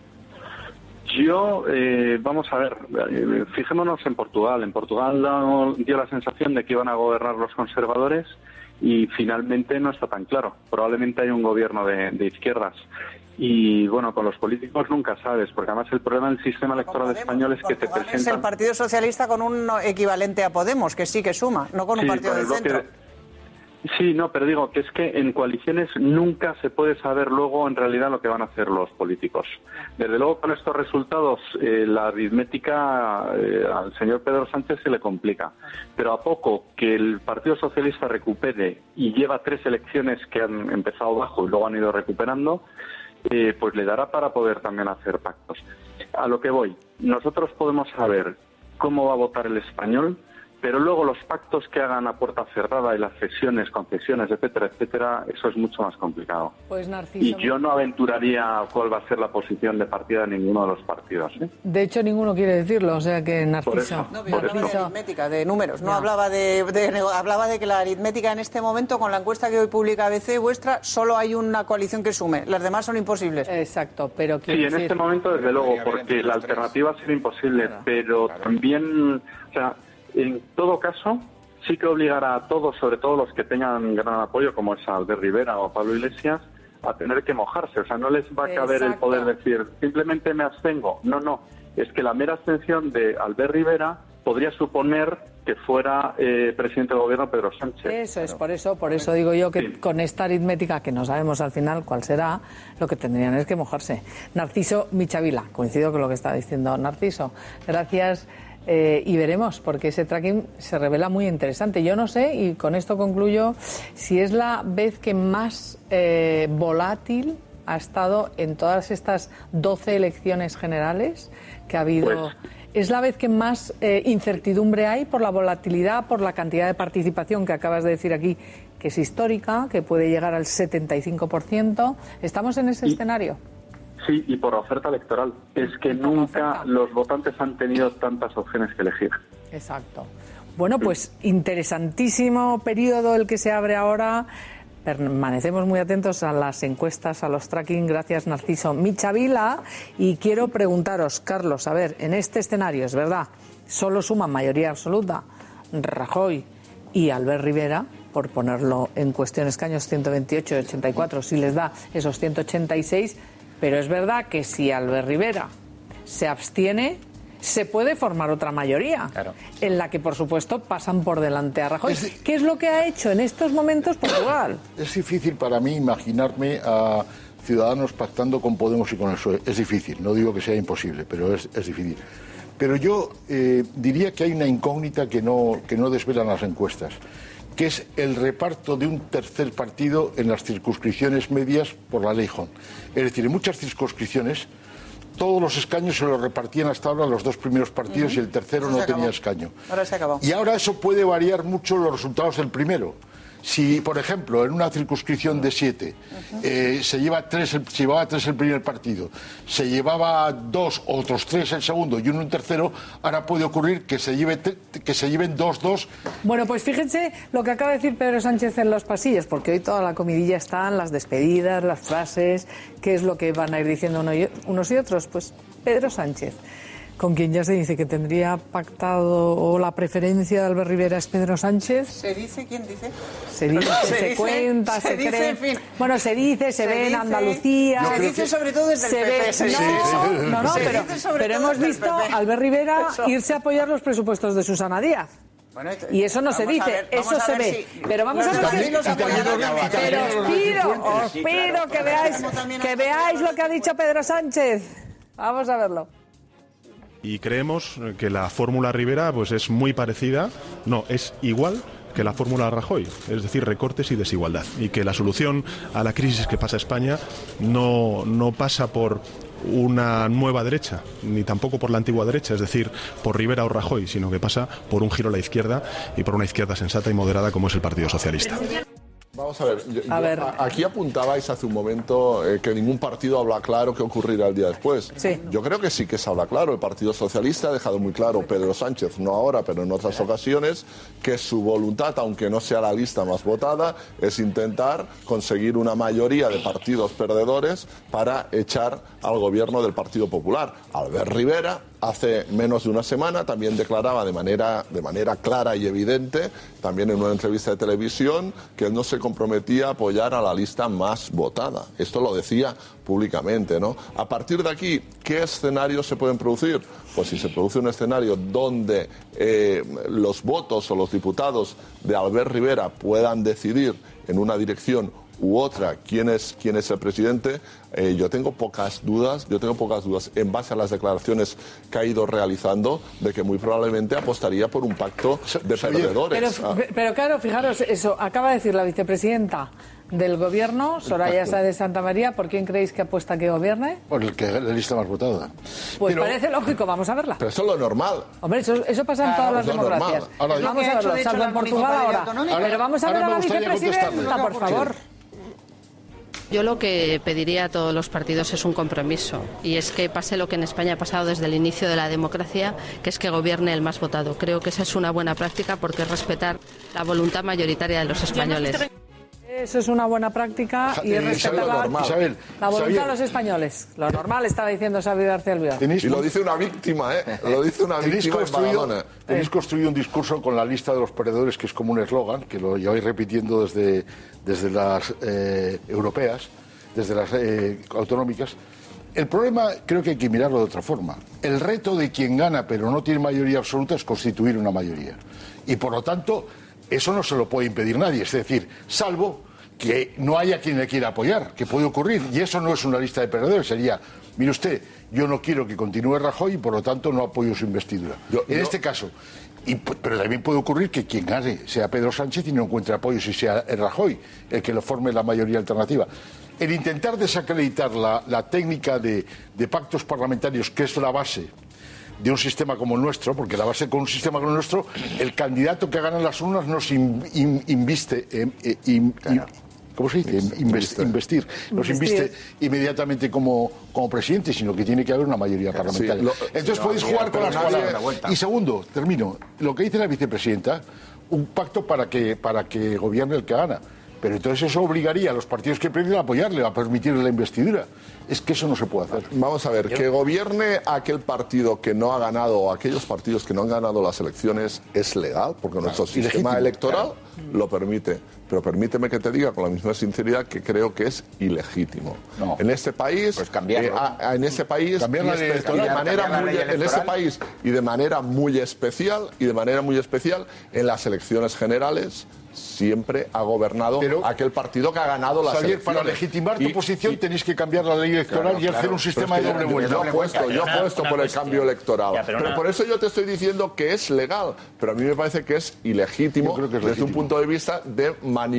Yo, vamos a ver, fijémonos en Portugal. En Portugal dio la sensación de que iban a gobernar los conservadores y finalmente no está tan claro. Probablemente hay un gobierno de izquierdas. Y bueno, con los políticos nunca sabes, porque además el problema del sistema electoral español es que te presentan... Es el Partido Socialista con un equivalente a Podemos, que sí que suma, no con un partido del centro. Sí, no, pero digo que es que en coaliciones nunca se puede saber luego en realidad lo que van a hacer los políticos. Desde luego con estos resultados la aritmética al señor Pedro Sánchez se le complica. Pero a poco que el Partido Socialista recupere, y lleva 3 elecciones que han empezado bajo y luego han ido recuperando, pues le dará para poder también hacer pactos. A lo que voy, nosotros podemos saber cómo va a votar el español, pero luego los pactos que hagan a puerta cerrada y las cesiones, concesiones, etcétera, etcétera, eso es mucho más complicado. Pues Narciso, y yo no aventuraría cuál va a ser la posición de partida de ninguno de los partidos, ¿eh? De hecho, ninguno quiere decirlo, o sea que Narciso... No, pero hablaba de aritmética, de números, no hablaba hablaba de que la aritmética en este momento, con la encuesta que hoy publica ABC vuestra, solo hay una coalición que sume, las demás son imposibles. Exacto, pero... Sí, en este momento desde luego, porque la alternativa sería imposible, pero también, o sea, en todo caso, sí que obligará a todos, sobre todo los que tengan gran apoyo, como es Albert Rivera o Pablo Iglesias, a tener que mojarse. O sea, no les va a caber el poder decir, simplemente me abstengo. No. Es que la mera abstención de Albert Rivera podría suponer que fuera presidente del gobierno Pedro Sánchez. Eso es, por eso digo yo que con esta aritmética, que no sabemos al final cuál será, lo que tendrían es que mojarse. Narciso Michavila, coincido con lo que está diciendo Narciso. Gracias. y veremos, porque ese tracking se revela muy interesante. Yo no sé, y con esto concluyo, si es la vez que más volátil ha estado en todas estas 12 elecciones generales que ha habido. Pues, ¿es la vez que más incertidumbre hay por la volatilidad, por la cantidad de participación que acabas de decir aquí, que es histórica, que puede llegar al 75%? ¿Estamos en ese escenario? Sí, y por la oferta electoral. Es que nunca los votantes han tenido tantas opciones que elegir. Exacto. Bueno, pues interesantísimo periodo el que se abre ahora. Permanecemos muy atentos a las encuestas, a los tracking. Gracias, Narciso Michavila. Y quiero preguntaros, Carlos, a ver, en este escenario, es verdad, solo suman mayoría absoluta Rajoy y Albert Rivera, por ponerlo en cuestión, escaños 128 y 84, si les da esos 186, pero es verdad que si Albert Rivera se abstiene, se puede formar otra mayoría, claro, en la que, por supuesto, pasan por delante a Rajoy. ¿Qué es lo que ha hecho en estos momentos Portugal? Es difícil para mí imaginarme a Ciudadanos pactando con Podemos y con el PSOE. Es difícil, no digo que sea imposible, pero es difícil. Pero yo diría que hay una incógnita que no desvelan las encuestas, que es el reparto de un tercer partido en las circunscripciones medias por la ley Hon. Es decir, en muchas circunscripciones todos los escaños se los repartían hasta ahora los dos primeros partidos y el tercero no tenía escaño. Ahora se acabó. Y ahora eso puede variar mucho los resultados del primero. Si, por ejemplo, en una circunscripción de 7 se llevaba 3 el primer partido, se llevaba 2, otros 3 el segundo y uno el tercero, ahora puede ocurrir que se lleven 2-2. Bueno, pues fíjense lo que acaba de decir Pedro Sánchez en los pasillos, porque hoy toda la comidilla están, las despedidas, las frases, qué es lo que van a ir diciendo unos y otros. Pues Pedro Sánchez, con quien ya se dice que tendría pactado, o la preferencia de Albert Rivera es Pedro Sánchez. ¿Se dice? ¿Quién dice? Se dice, se cuenta, se cree. En fin. Bueno, se dice, se ve en Andalucía. Se dice sobre todo desde el PP. No, pero hemos visto a Albert Rivera irse a apoyar los presupuestos de Susana Díaz. Bueno, y eso no se dice, eso se ve. Pero vamos a ver si los apoyadores. Pero os pido que veáis lo que ha dicho Pedro Sánchez. Vamos a verlo. Y creemos que la fórmula Rivera pues es muy parecida, no, es igual que la fórmula Rajoy, es decir, recortes y desigualdad, y que la solución a la crisis que pasa España no pasa por una nueva derecha, ni tampoco por la antigua derecha, es decir, por Rivera o Rajoy, sino que pasa por un giro a la izquierda y por una izquierda sensata y moderada como es el Partido Socialista. Vamos a ver, aquí apuntabais hace un momento que ningún partido habla claro qué ocurrirá el día después. Sí. Yo creo que sí que se habla claro. El Partido Socialista ha dejado muy claro, Pedro Sánchez, no ahora, pero en otras ocasiones, que su voluntad, aunque no sea la lista más votada, es intentar conseguir una mayoría de partidos perdedores para echar al gobierno del Partido Popular. Albert Rivera, hace menos de una semana, también declaraba de manera clara y evidente, también en una entrevista de televisión, que él no se comprometía a apoyar a la lista más votada. Esto lo decía públicamente, ¿no? A partir de aquí, ¿qué escenarios se pueden producir? Pues si se produce un escenario donde los votos o los diputados de Albert Rivera puedan decidir en una dirección u otra quién es el presidente, yo tengo pocas dudas en base a las declaraciones que ha ido realizando de que muy probablemente apostaría por un pacto de perdedores. Pero claro, fijaros, eso acaba de decir la vicepresidenta del gobierno, Soraya Sáez de Santamaría. ¿Por quién creéis que apuesta que gobierne? Por el que la lista más votada. Pues parece lógico, vamos a verla. Pero eso es lo normal. Hombre, eso pasa en todas las democracias. Vamos a verlo, salvo en Portugal ahora. Pero vamos a ver a la vicepresidenta, por favor. Yo lo que pediría a todos los partidos es un compromiso, y es que pase lo que en España ha pasado desde el inicio de la democracia, que es que gobierne el más votado. Creo que esa es una buena práctica porque es respetar la voluntad mayoritaria de los españoles. Eso es una buena práctica y es respetar la voluntad de los españoles. Lo normal, estaba diciendo Xavi García Albiol. Y lo dice una víctima, Lo dice una víctima en Badalona. Tenéis construido un discurso con la lista de los perdedores, que es como un eslogan, que lo lleváis repitiendo desde las europeas, desde las autonómicas. El problema creo que hay que mirarlo de otra forma. El reto de quien gana pero no tiene mayoría absoluta es constituir una mayoría. Y por lo tanto, eso no se lo puede impedir nadie. Es decir, salvo que no haya quien le quiera apoyar, que puede ocurrir. Y eso no es una lista de perdedores, sería mire usted, yo no quiero que continúe Rajoy y por lo tanto no apoyo su investidura. En este caso, pero también puede ocurrir que quien gane sea Pedro Sánchez y no encuentre apoyo si sea Rajoy el que lo forme la mayoría alternativa. El intentar desacreditar la técnica de pactos parlamentarios, que es la base de un sistema como el nuestro, porque la base con un sistema como el nuestro, el candidato que gana en las urnas nos inviste, ¿cómo se dice? Investir. Nos inviste inmediatamente como presidente, sino que tiene que haber una mayoría parlamentaria. Entonces podéis jugar con las palabras. Y segundo, termino, lo que dice la vicepresidenta, un pacto para que gobierne el que gana. Pero entonces eso obligaría a los partidos que pierden a apoyarle, a permitirle la investidura. Es que eso no se puede hacer. Vamos a ver, que gobierne aquel partido que no ha ganado o aquellos partidos que no han ganado las elecciones es legal, porque nuestro sistema electoral lo permite. Pero permíteme que te diga con la misma sinceridad que creo que es ilegítimo. No. En este país, pues en ese país y de manera muy especial en las elecciones generales siempre ha gobernado aquel partido que ha ganado las elecciones. Para legitimar tu posición tenéis que cambiar la ley electoral y hacer un sistema de doble vuelta. Yo apuesto por el cambio electoral. Pero por eso yo te estoy diciendo que es legal, pero a mí me parece que es ilegítimo desde un punto de vista de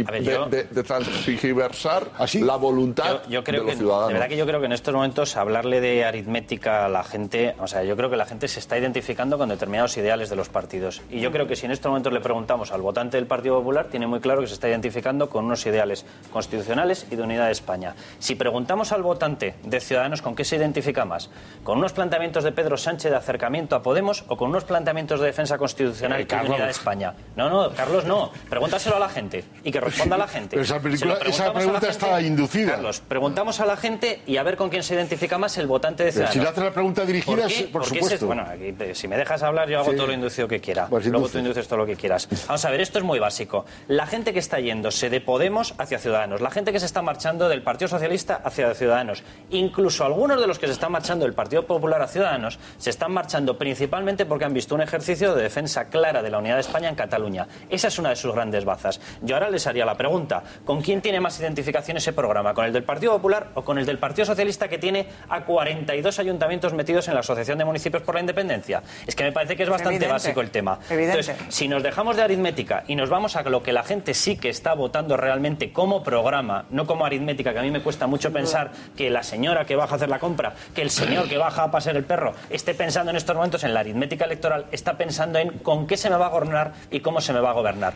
transgiversar la voluntad de los ciudadanos. De verdad que yo creo que en estos momentos hablarle de aritmética a la gente, o sea, yo creo que la gente se está identificando con determinados ideales de los partidos. Y yo creo que si en estos momentos le preguntamos al votante del Partido Popular, tiene muy claro que se está identificando con unos ideales constitucionales y de unidad de España. Si preguntamos al votante de Ciudadanos con qué se identifica más, con unos planteamientos de Pedro Sánchez de acercamiento a Podemos o con unos planteamientos de defensa constitucional y de unidad de España. No, Carlos, no. Pregúntaselo a la gente y que responda a la gente. Pero esa pregunta está inducida. Carlos, preguntamos a la gente y a ver con quién se identifica más el votante de Ciudadanos. Pero si le hace la pregunta dirigida, por supuesto. Bueno, aquí, si me dejas hablar, yo hago todo lo inducido que quiera. Luego tú induces todo lo que quieras. Vamos a ver, esto es muy básico. La gente que está yéndose de Podemos hacia Ciudadanos, la gente que se está marchando del Partido Socialista hacia Ciudadanos, incluso algunos de los que se están marchando del Partido Popular a Ciudadanos, se están marchando principalmente porque han visto un ejercicio de defensa clara de la unidad de España en Cataluña. Esa es una de sus grandes bazas. Yo ahora les haría la pregunta, ¿con quién tiene más identificación ese programa? ¿Con el del Partido Popular o con el del Partido Socialista, que tiene a 42 ayuntamientos metidos en la Asociación de Municipios por la Independencia? Es que me parece que es bastante básico el tema. Entonces, si nos dejamos de aritmética y nos vamos a lo que la gente sí que está votando realmente como programa, no como aritmética, que a mí me cuesta mucho pensar que la señora que baja a hacer la compra, que el señor que baja a pasear el perro, esté pensando en estos momentos en la aritmética electoral, está pensando en con qué se me va a gobernar y cómo se me va a gobernar.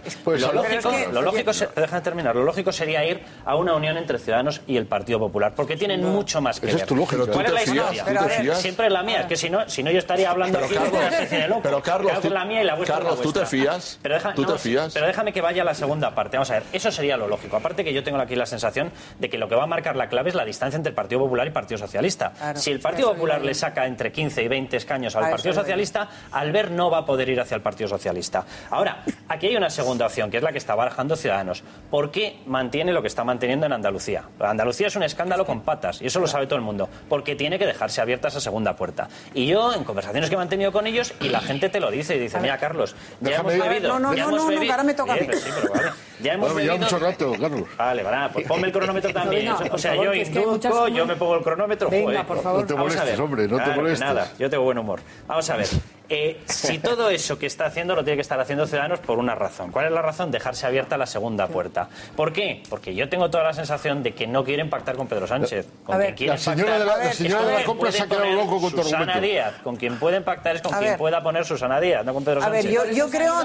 Déjame terminar. Lo lógico sería ir a una unión entre Ciudadanos y el Partido Popular, porque tienen mucho más que ver. Es tu lógica. ¿Cuál es la historia? Siempre es la mía, es que si no yo estaría hablando aquí de una especie de loco. Pero Carlos, la mía y la vuestra. Carlos, ¿tú te fías? Pero déjame que vaya a la segunda parte. Vamos a ver, eso sería lo lógico. Aparte que yo tengo aquí la sensación de que lo que va a marcar la clave es la distancia entre el Partido Popular y el Partido Socialista. Claro, si el Partido Popular le saca entre 15 y 20 escaños al Partido Socialista, Albert no va a poder ir hacia el Partido Socialista. Ahora, aquí hay una segunda opción, que es la que está barajando Ciudadanos. ¿Por qué mantiene lo que está manteniendo en Andalucía? Andalucía es un escándalo con patas, y eso lo sabe todo el mundo, porque tiene que dejarse abierta esa segunda puerta. Y yo, en conversaciones que he mantenido con ellos, y la gente te lo dice, y dice, mira, Carlos, ya hemos bebido... No, ahora me toca a mí. Sí, pero vale. Ya hemos bebido... mucho rato, Carlos. Vale, pues ponme el cronómetro también. O sea, yo induzco, yo me pongo el cronómetro. Venga, por favor. No te molestes, hombre, no te molestes. Nada, yo tengo buen humor. Vamos a ver. Si todo eso que está haciendo lo tiene que estar haciendo Ciudadanos por una razón. ¿Cuál es la razón? Dejarse abierta la segunda puerta. ¿Por qué? Porque yo tengo toda la sensación de que no quieren pactar con Pedro Sánchez. Con quien quieren la señora de la compra se ha quedado loco con tu argumento. Susana Díaz. Con quien pueden pactar es con quien pueda poner Susana Díaz, no con Pedro Sánchez. A ver, yo creo...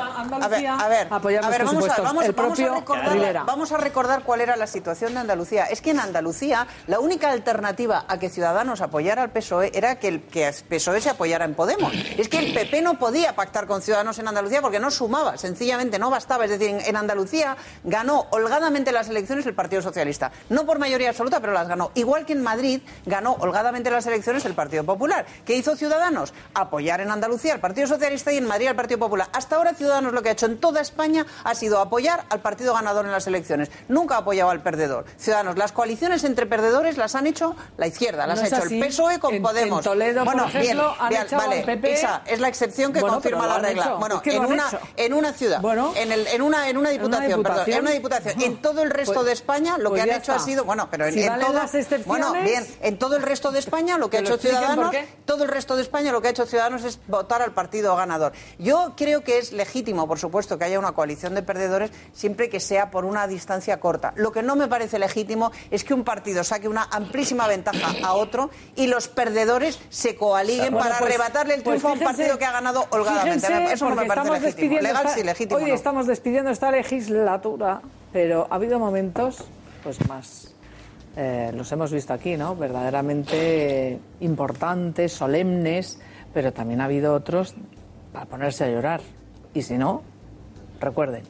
Vamos a recordar cuál era la situación de Andalucía. Es que en Andalucía la única alternativa a que Ciudadanos apoyara al PSOE era que el PSOE se apoyara en Podemos. Es que el PP no podía pactar con Ciudadanos en Andalucía porque no sumaba, sencillamente no bastaba. Es decir, en Andalucía ganó holgadamente las elecciones el Partido Socialista. No por mayoría absoluta, pero las ganó. Igual que en Madrid ganó holgadamente las elecciones el Partido Popular. ¿Qué hizo Ciudadanos? Apoyar en Andalucía al Partido Socialista y en Madrid al Partido Popular. Hasta ahora Ciudadanos lo que ha hecho en toda España ha sido apoyar al partido ganador en las elecciones. Nunca ha apoyado al perdedor. Ciudadanos, las coaliciones entre perdedores las han hecho la izquierda, las ha hecho el PSOE con Podemos. En Toledo, por ejemplo, han echado al PP es la excepción que confirma la regla. Bueno, en una ciudad, en una diputación, perdón, en una diputación. En todo el resto de España lo que han hecho ha sido, en todo el resto de España lo que ha hecho Ciudadanos, es votar al partido ganador. Yo creo que es legítimo, por supuesto, que haya una coalición de perdedores siempre que sea por una distancia corta. Lo que no me parece legítimo es que un partido saque una amplísima ventaja a otro y los perdedores se coaliguen para arrebatarle el triunfo a un partido que ha ganado holgadamente. Eso no me parece legítimo. Legal sí, legítimo hoy no. Estamos despidiendo esta legislatura, pero ha habido momentos pues más, los hemos visto aquí, ¿no? Verdaderamente importantes, solemnes, pero también ha habido otros para ponerse a llorar. Y si no, recuerden.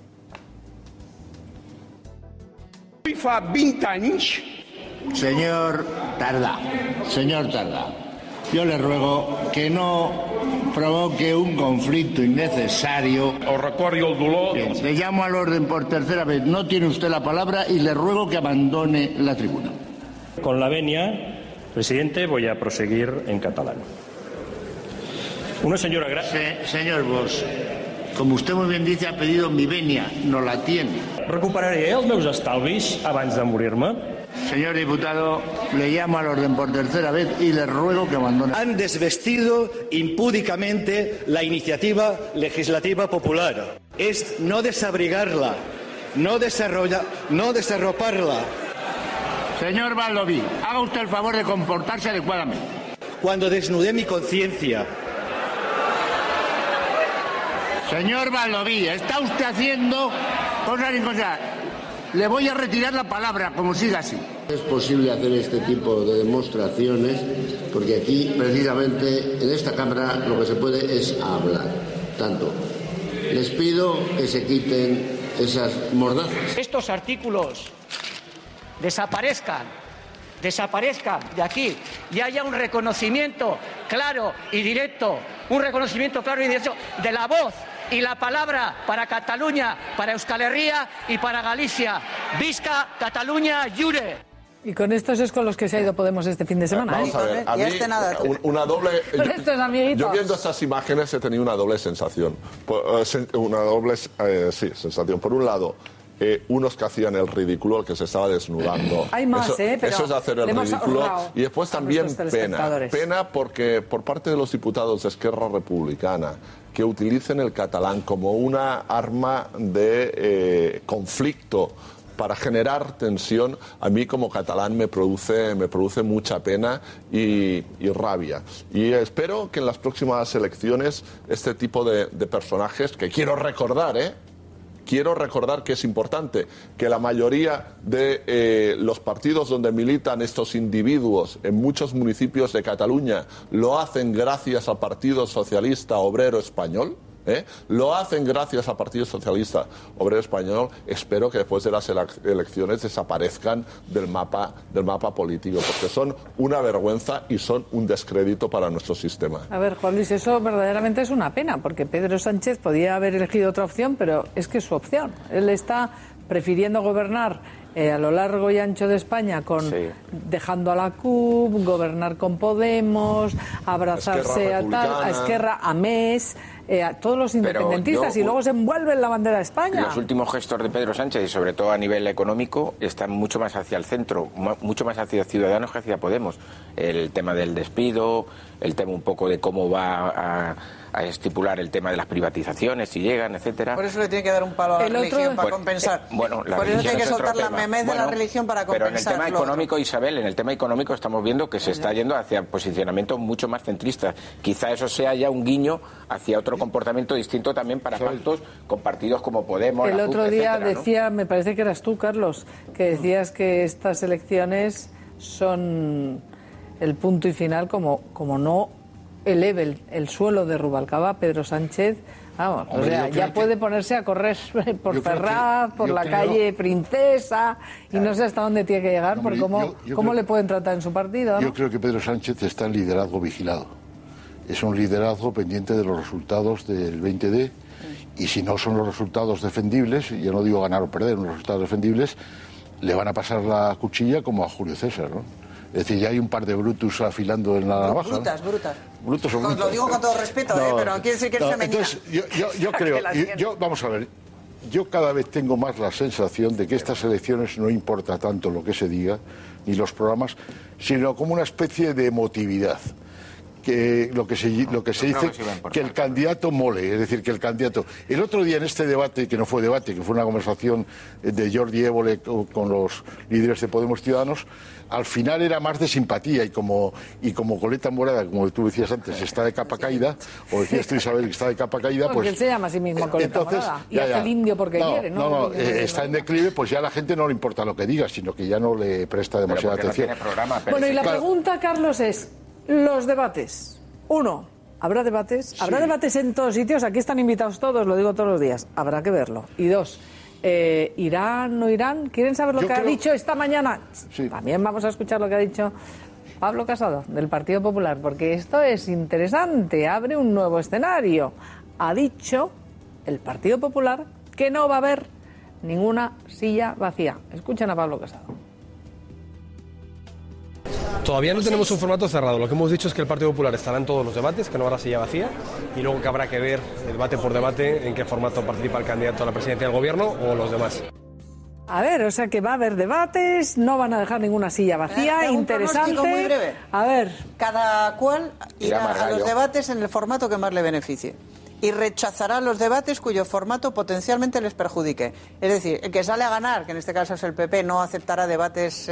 Fa 20 anys. Señor Tardà, yo le ruego que no provoque un conflicto innecesario. Os recuerdo el dolor. Bien, le llamo al orden por tercera vez. No tiene usted la palabra y le ruego que abandone la tribuna. Con la venia, presidente, voy a proseguir en catalán. Una señora... Señor Bosch, como usted muy bien dice, ha pedido mi venia, no la tiene. Recuperaré els meus estalvis abans de morir-me. Señor diputado, le llamo al orden por tercera vez y le ruego que abandone. Han desvestido impúdicamente la iniciativa legislativa popular. Es no desabrigarla, no desarroparla. Señor Baldoví, haga usted el favor de comportarse adecuadamente. Cuando desnudé mi conciencia. Señor Baldoví, está usted haciendo cosas inconsejables. Le voy a retirar la palabra, como siga así. Es posible hacer este tipo de demostraciones porque aquí, precisamente, en esta Cámara, lo que se puede es hablar. Tanto. Les pido que se quiten esas mordazas. Estos artículos desaparezcan de aquí y haya un reconocimiento claro y directo, de la voz y la palabra para Cataluña, para Euskal Herria y para Galicia. Visca Cataluña Jure. Y con estos es con los que se ha ido Podemos este fin de semana. Vamos a ver, a mí una doble... Yo viendo estas imágenes he tenido una doble sensación. Sensación. Por un lado, unos que hacían el ridículo, el que se estaba desnudando. Hay más, pero eso es hacer el ridículo. Y después también pena porque por parte de los diputados de Esquerra Republicana que utilicen el catalán como una arma de conflicto para generar tensión, a mí como catalán me produce mucha pena y rabia. Y espero que en las próximas elecciones este tipo de personajes, que quiero recordar que es importante que la mayoría de los partidos donde militan estos individuos en muchos municipios de Cataluña lo hacen gracias al Partido Socialista Obrero Español. Lo hacen gracias al Partido Socialista Obrero Español. Espero que después de las elecciones desaparezcan del mapa político, porque son una vergüenza y son un descrédito para nuestro sistema. A ver, Juan Luis, eso verdaderamente es una pena, porque Pedro Sánchez podía haber elegido otra opción, pero es que es su opción. Él está prefiriendo gobernar a lo largo y ancho de España dejando a la CUP, gobernar con Podemos, abrazarse a Esquerra, a MES, a todos los independentistas, y luego se envuelve en la bandera de España. Los últimos gestos de Pedro Sánchez, y sobre todo a nivel económico, están mucho más hacia el centro, mucho más hacia Ciudadanos que hacia Podemos. El tema del despido, el tema un poco de cómo va a estipular el tema de las privatizaciones, si llegan, etcétera. Por eso le tiene que dar un palo a la religión para compensar. Por eso tiene que soltar la memez de la religión para compensar. Pero en el tema económico, Isabel, en el tema económico estamos viendo que se está yendo hacia posicionamientos mucho más centristas. Quizá eso sea ya un guiño hacia otro comportamiento distinto también para pactos con partidos como Podemos. El otro día etcétera, decía, ¿no? Me parece que eras tú, Carlos, que decías que estas elecciones son el punto y final, como no eleve el suelo de Rubalcaba, Pedro Sánchez, vamos, o sea, ya puede ponerse a correr por Ferraz, por la calle Princesa, y no sé hasta dónde tiene que llegar, porque cómo le pueden tratar en su partido, ¿no? Yo creo que Pedro Sánchez está en liderazgo vigilado. Es un liderazgo pendiente de los resultados del 20D, y si no son los resultados defendibles, yo no digo ganar o perder, los resultados defendibles, le van a pasar la cuchilla como a Julio César, ¿no? Es decir, ya hay un par de brutus afilando en la navaja. Brutas. Brutos o brutas. Lo digo con todo respeto, pero quiere decir que es femenina. Entonces, yo creo, vamos a ver, yo cada vez tengo más la sensación de que estas elecciones no importa tanto lo que se diga, ni los programas, sino como una especie de emotividad. Que lo que se dice, que el candidato mole, es decir, que el candidato... El otro día en este debate, que no fue debate, que fue una conversación de Jordi Évole con los líderes de Podemos Ciudadanos, al final era más de simpatía y como Coleta Morada, como tú decías antes, está de capa caída, o decías tú, Isabel, que está de capa caída, pues... Porque él se llama a sí mismo Coleta Morada y hace el indio porque quiere, ¿no? No, está en declive, pues ya a la gente no le importa lo que diga, sino que ya no le presta demasiada atención. No tiene programa, bueno, y la pregunta, Carlos, es... Los debates. 1. ¿Habrá debates? ¿Habrá debates en todos sitios? Aquí están invitados todos, lo digo todos los días. Habrá que verlo. Y 2. ¿Irán, no irán? ¿Quieren saber lo que ha dicho esta mañana? Sí. También vamos a escuchar lo que ha dicho Pablo Casado, del Partido Popular, porque esto es interesante, abre un nuevo escenario. Ha dicho el Partido Popular que no va a haber ninguna silla vacía. Escuchen a Pablo Casado. Todavía no tenemos un formato cerrado. Lo que hemos dicho es que el Partido Popular estará en todos los debates, que no habrá silla vacía, y luego que habrá que ver, debate por debate, en qué formato participa el candidato a la presidencia del Gobierno o los demás. A ver, o sea que va a haber debates, no van a dejar ninguna silla vacía, interesante. Muy breve. A ver. Cada cual irá a los debates en el formato que más le beneficie. Y rechazará los debates cuyo formato potencialmente les perjudique. Es decir, el que sale a ganar, que en este caso es el PP, no aceptará debates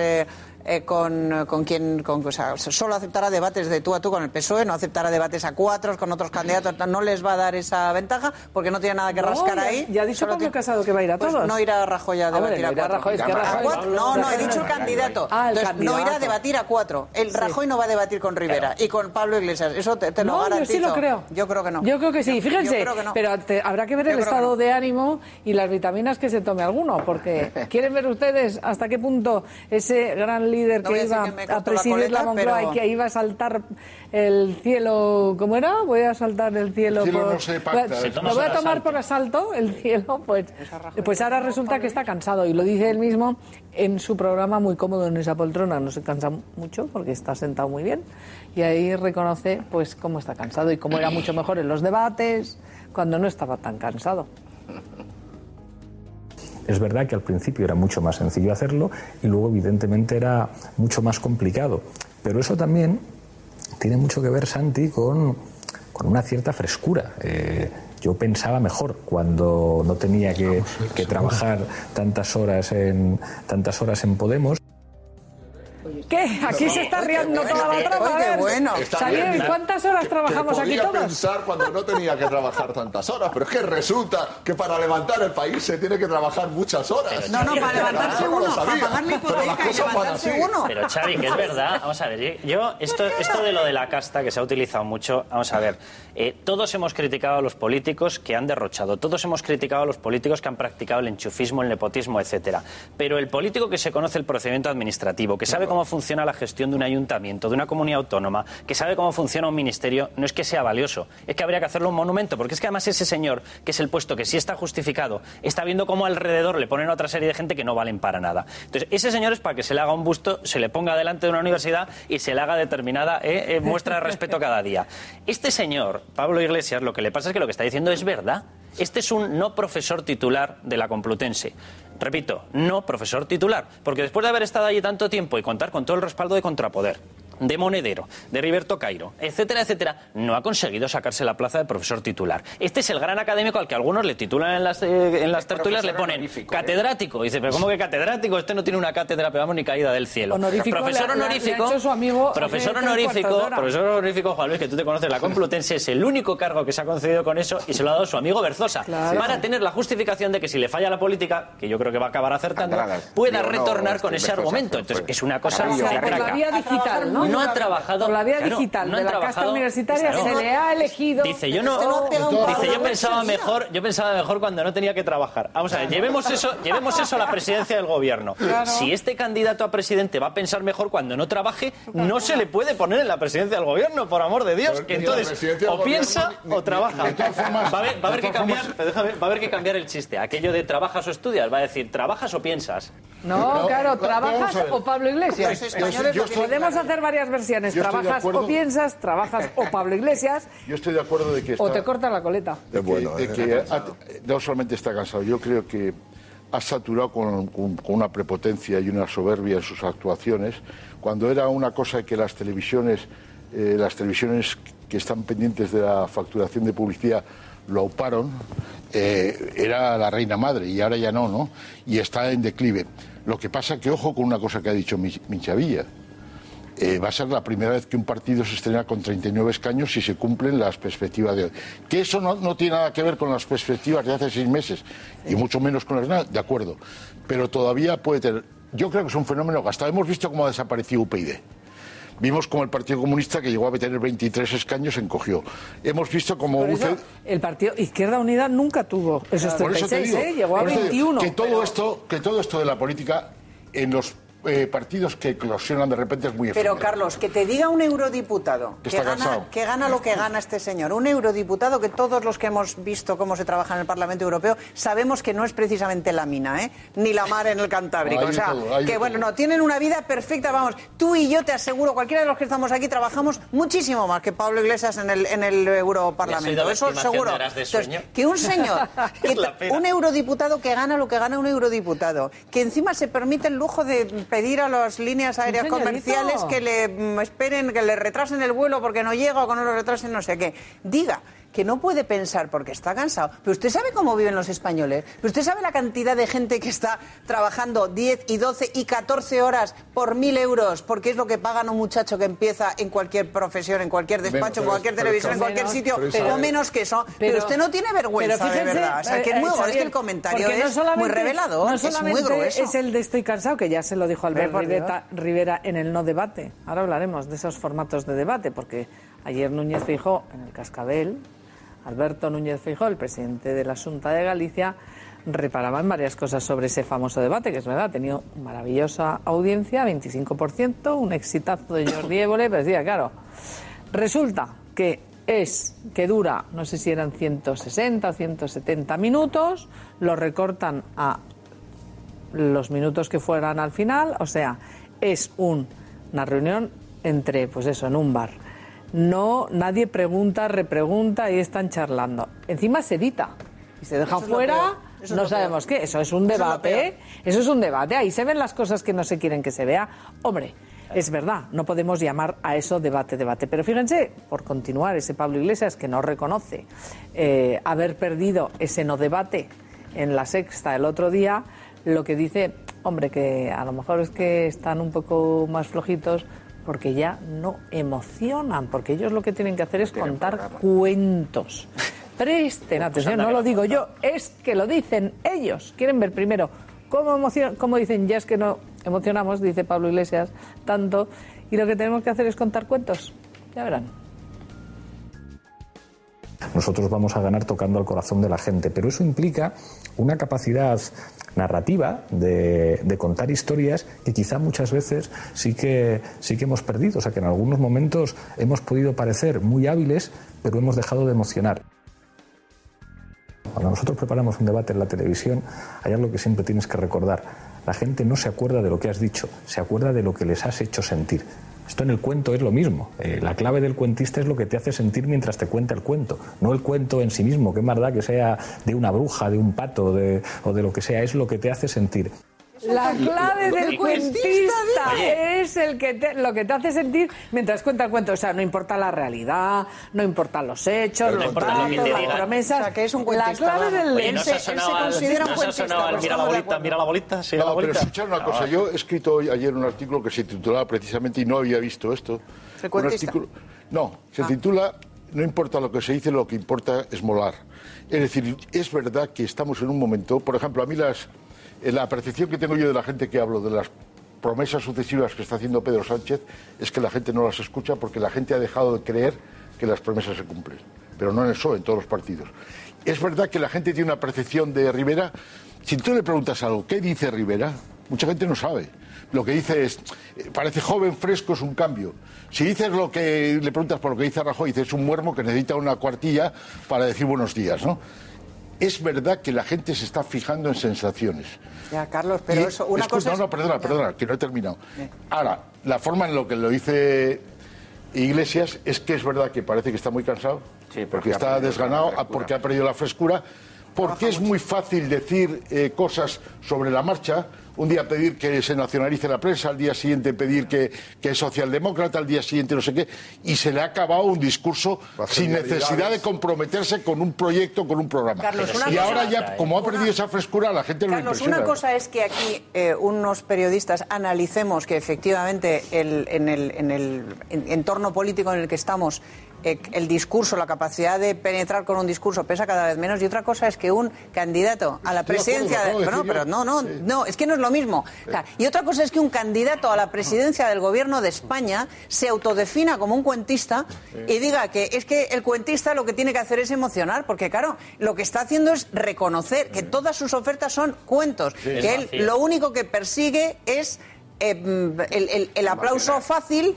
solo aceptará debates de tú a tú con el PSOE, no aceptará debates a cuatros con otros candidatos, no les va a dar esa ventaja porque no tiene nada que rascar ahí. Ya ha dicho Pablo Casado que va a ir a todos. Pues no irá Rajoy a debatir a cuatro. No, he dicho el candidato. Entonces, no irá a debatir a cuatro. El Rajoy no va a debatir con Rivera y con Pablo Iglesias. Eso te lo garantizo. Yo sí lo creo. Yo creo que no. Yo creo que sí. Fíjense, pero habrá que ver el estado de ánimo y las vitaminas que se tome alguno, porque quieren ver ustedes hasta qué punto ese gran líder que iba a presidir la Moncloa y que iba a saltar el cielo, ¿cómo era? Voy a saltar el cielo por... No se pacta, lo voy a tomar por asalto, el cielo, pues ahora resulta que está cansado y lo dice él mismo en su programa, muy cómodo en esa poltrona, no se cansa mucho porque está sentado muy bien y ahí reconoce pues cómo está cansado y cómo era mucho mejor en los debates cuando no estaba tan cansado. Es verdad que al principio era mucho más sencillo hacerlo y luego evidentemente era mucho más complicado. Pero eso también tiene mucho que ver, Santi, con una cierta frescura. Yo pensaba mejor cuando no tenía que trabajar tantas horas en Podemos. ¿Qué? Aquí se está riendo toda la trama. A ver, Xavier, ¿cuántas horas trabajamos aquí todos? Pensar cuando no tenía que trabajar tantas horas, pero es que resulta que para levantar el país se tiene que trabajar muchas horas. No, para levantarse uno, para pagar mi hipoteca y levantarse uno. Pero Xavi, que es verdad, vamos a ver, esto de lo de la casta que se ha utilizado mucho, vamos a ver, todos hemos criticado a los políticos que han derrochado, todos hemos criticado a los políticos que han practicado el enchufismo, el nepotismo, etcétera. Pero el político que se conoce el procedimiento administrativo, que sabe cómo funciona la gestión de un ayuntamiento, de una comunidad autónoma, que sabe cómo funciona un ministerio, no es que sea valioso, es que habría que hacerlo un monumento, porque es que además ese señor, que es el puesto que sí está justificado, está viendo cómo alrededor le ponen a otra serie de gente que no valen para nada. Entonces, ese señor es para que se le haga un busto, se le ponga delante de una universidad y se le haga determinada muestra de respeto cada día. Este señor, Pablo Iglesias, lo que le pasa es que lo que está diciendo es verdad. Este es un no profesor titular de la Complutense. Repito, no profesor titular, porque después de haber estado allí tanto tiempo y contar con todo el respaldo de Contrapoder, de Monedero, de Riberto Cairo, etcétera, etcétera, no ha conseguido sacarse la plaza de profesor titular. Este es el gran académico al que algunos le titulan en las tertulias, le ponen catedrático. Dice, pero ¿cómo que catedrático? Este no tiene una cátedra, pero vamos, ni caída del cielo. Profesor honorífico, profesor honorífico, Juan Luis, que tú te conoces, la Complutense, es el único cargo que se ha concedido con eso y se lo ha dado su amigo Berzosa, para tener la justificación de que si le falla la política, que yo creo que va a acabar acertando, pueda retornar con ese argumento. Entonces, es una cosa por la vía digital, ¿no? No ha trabajado por la vía digital de la casta universitaria, se le ha elegido. Dice, yo pensaba mejor cuando no tenía que trabajar. Vamos a ver, llevemos eso a la presidencia del gobierno. Claro. Si este candidato a presidente va a pensar mejor cuando no trabaje, no se le puede poner en la presidencia del gobierno, por amor de Dios. Que entonces o piensa o trabaja. Va a haber que cambiar el chiste. Aquello de trabajas o estudias, va a decir, ¿trabajas o piensas? No, claro, ¿trabajas o Pablo Iglesias? Los españoles Podemos hacer varias versiones. ¿Trabajas o piensas? ¿Trabajas o Pablo Iglesias? Yo estoy de acuerdo de que o te cortas la coleta. No solamente está cansado, yo creo que ha saturado con una prepotencia y una soberbia en sus actuaciones, cuando era una cosa que las televisiones que están pendientes de la facturación de publicidad lo auparon, era la reina madre, y ahora ya no, y está en declive. Lo que pasa que, ojo con una cosa que ha dicho Minchavilla, va a ser la primera vez que un partido se estrena con 39 escaños si se cumplen las perspectivas de hoy. Que eso no tiene nada que ver con las perspectivas de hace 6 meses, y mucho menos con las... De acuerdo, pero todavía puede tener... Yo creo que es un fenómeno gastado. Hemos visto cómo ha desaparecido UPyD. Vimos como el Partido Comunista, que llegó a tener 23 escaños, se encogió. Hemos visto como el Partido Izquierda Unida nunca tuvo esos 36, llegó a 21. Que todo esto de la política en los partidos que eclosionan de repente es muy efímero. Pero, Carlos, que te diga un eurodiputado que gana lo que gana este señor, un eurodiputado que todos los que hemos visto cómo se trabaja en el Parlamento Europeo sabemos que no es precisamente la mina, ni la mar en el Cantábrico. No, tienen una vida perfecta, vamos. Tú y yo, te aseguro, cualquiera de los que estamos aquí trabajamos muchísimo más que Pablo Iglesias en el Europarlamento. Eso seguro. Entonces, que un señor, un eurodiputado que gana lo que gana un eurodiputado, que encima se permite el lujo de pedir a las líneas aéreas comerciales que le esperen, que le retrasen el vuelo porque no llega o que no lo retrasen no sé qué. Diga que no puede pensar porque está cansado. Pero usted sabe cómo viven los españoles. Pero usted sabe la cantidad de gente que está trabajando 10 y 12 y 14 horas por 1.000 euros, porque es lo que pagan un muchacho que empieza en cualquier profesión, en cualquier despacho, en cualquier televisión, en cualquier sitio, o menos que eso. Pero usted no tiene vergüenza, fíjense, de verdad. O sea, que es que el comentario es muy revelador, es muy grueso. Es el de estoy cansado, que ya se lo dijo Albert Rivera en el no debate. Ahora hablaremos de esos formatos de debate, porque ayer Núñez Feijóo, en el Cascabel, Alberto Núñez Feijóo, el presidente de la Xunta de Galicia, reparaba en varias cosas sobre ese famoso debate, que es verdad, ha tenido maravillosa audiencia, 25%, un exitazo de Jordi Évole, pero decía, claro, resulta que dura, no sé si eran 160 o 170 minutos, lo recortan a los minutos que fueran al final, o sea, es una reunión entre, pues eso, en un bar. No, nadie pregunta, repregunta y están charlando. Encima se edita y se deja fuera, no sabemos qué. Eso es un debate. Eso es un debate. Ahí se ven las cosas que no se quieren que se vea. Hombre, es verdad, no podemos llamar a eso debate. Pero fíjense, por continuar, ese Pablo Iglesias que no reconoce haber perdido ese no debate en La Sexta el otro día, lo que dice, hombre, que a lo mejor es que están un poco más flojitos porque ya no emocionan, porque ellos lo que tienen que hacer es contar cuentos. Presten atención, no lo digo yo, es que lo dicen ellos. Quieren ver primero cómo dicen, ya es que no emocionamos, dice Pablo Iglesias, tanto, y lo que tenemos que hacer es contar cuentos. Ya verán. Nosotros vamos a ganar tocando al corazón de la gente, pero eso implica una capacidad narrativa de contar historias que quizá muchas veces sí que hemos perdido, o sea que en algunos momentos hemos podido parecer muy hábiles, pero hemos dejado de emocionar. Cuando nosotros preparamos un debate en la televisión, hay algo que siempre tienes que recordar: la gente no se acuerda de lo que has dicho, se acuerda de lo que les has hecho sentir. Esto en el cuento es lo mismo. La clave del cuentista es lo que te hace sentir mientras te cuenta el cuento, no el cuento en sí mismo, que es verdad que sea de una bruja, de un pato o de lo que sea, es lo que te hace sentir. La clave del cuentista es lo que te hace sentir mientras cuenta el cuento. O sea, no importa la realidad, no importan los hechos, los datos, las promesas. O sea, que es un cuentista. La clave del él se considera un cuentista. Mira la bolita, sí, la bolita. Pero escuchad una cosa, yo he escrito ayer un artículo que se titulaba precisamente, y no había visto esto. ¿El cuentista? Se titula No importa lo que se dice, lo que importa es molar. Es decir, es verdad que estamos en un momento, por ejemplo, a mí la percepción que tengo yo de la gente que hablo de las promesas sucesivas que está haciendo Pedro Sánchez es que la gente no las escucha porque la gente ha dejado de creer que las promesas se cumplen. Pero no en el PSOE, en todos los partidos. Es verdad que la gente tiene una percepción de Rivera. Si tú le preguntas algo, ¿qué dice Rivera? Mucha gente no sabe. Lo que dice es, parece joven, fresco, es un cambio. Si dices lo que le preguntas por lo que dice Rajoy, dices, es un muermo que necesita una cuartilla para decir buenos días, ¿no? es verdad que la gente se está fijando en sensaciones. Ya, Carlos, pero eso, una cosa es... No, perdona, que no he terminado. Ahora, la forma en lo que lo dice Iglesias es que es verdad que parece que está muy cansado, porque está desganado, porque ha perdido la frescura, porque es muy fácil decir cosas sobre la marcha. Un día pedir que se nacionalice la prensa, al día siguiente pedir que es socialdemócrata, al día siguiente no sé qué, y se le ha acabado un discurso sin necesidad de comprometerse con un proyecto, con un programa. Carlos, y ahora ya, como ha perdido esa frescura, la gente lo impresiona. Una cosa es que aquí unos periodistas analicemos que efectivamente en el entorno político en el que estamos, el discurso, la capacidad de penetrar con un discurso pesa cada vez menos, y otra cosa es que un candidato a la presidencia... No, es que no es lo mismo. O sea, y otra cosa es que un candidato a la presidencia del gobierno de España se autodefina como un cuentista y diga que es que el cuentista lo que tiene que hacer es emocionar, porque claro, lo que está haciendo es reconocer que todas sus ofertas son cuentos, que él lo único que persigue es el aplauso fácil,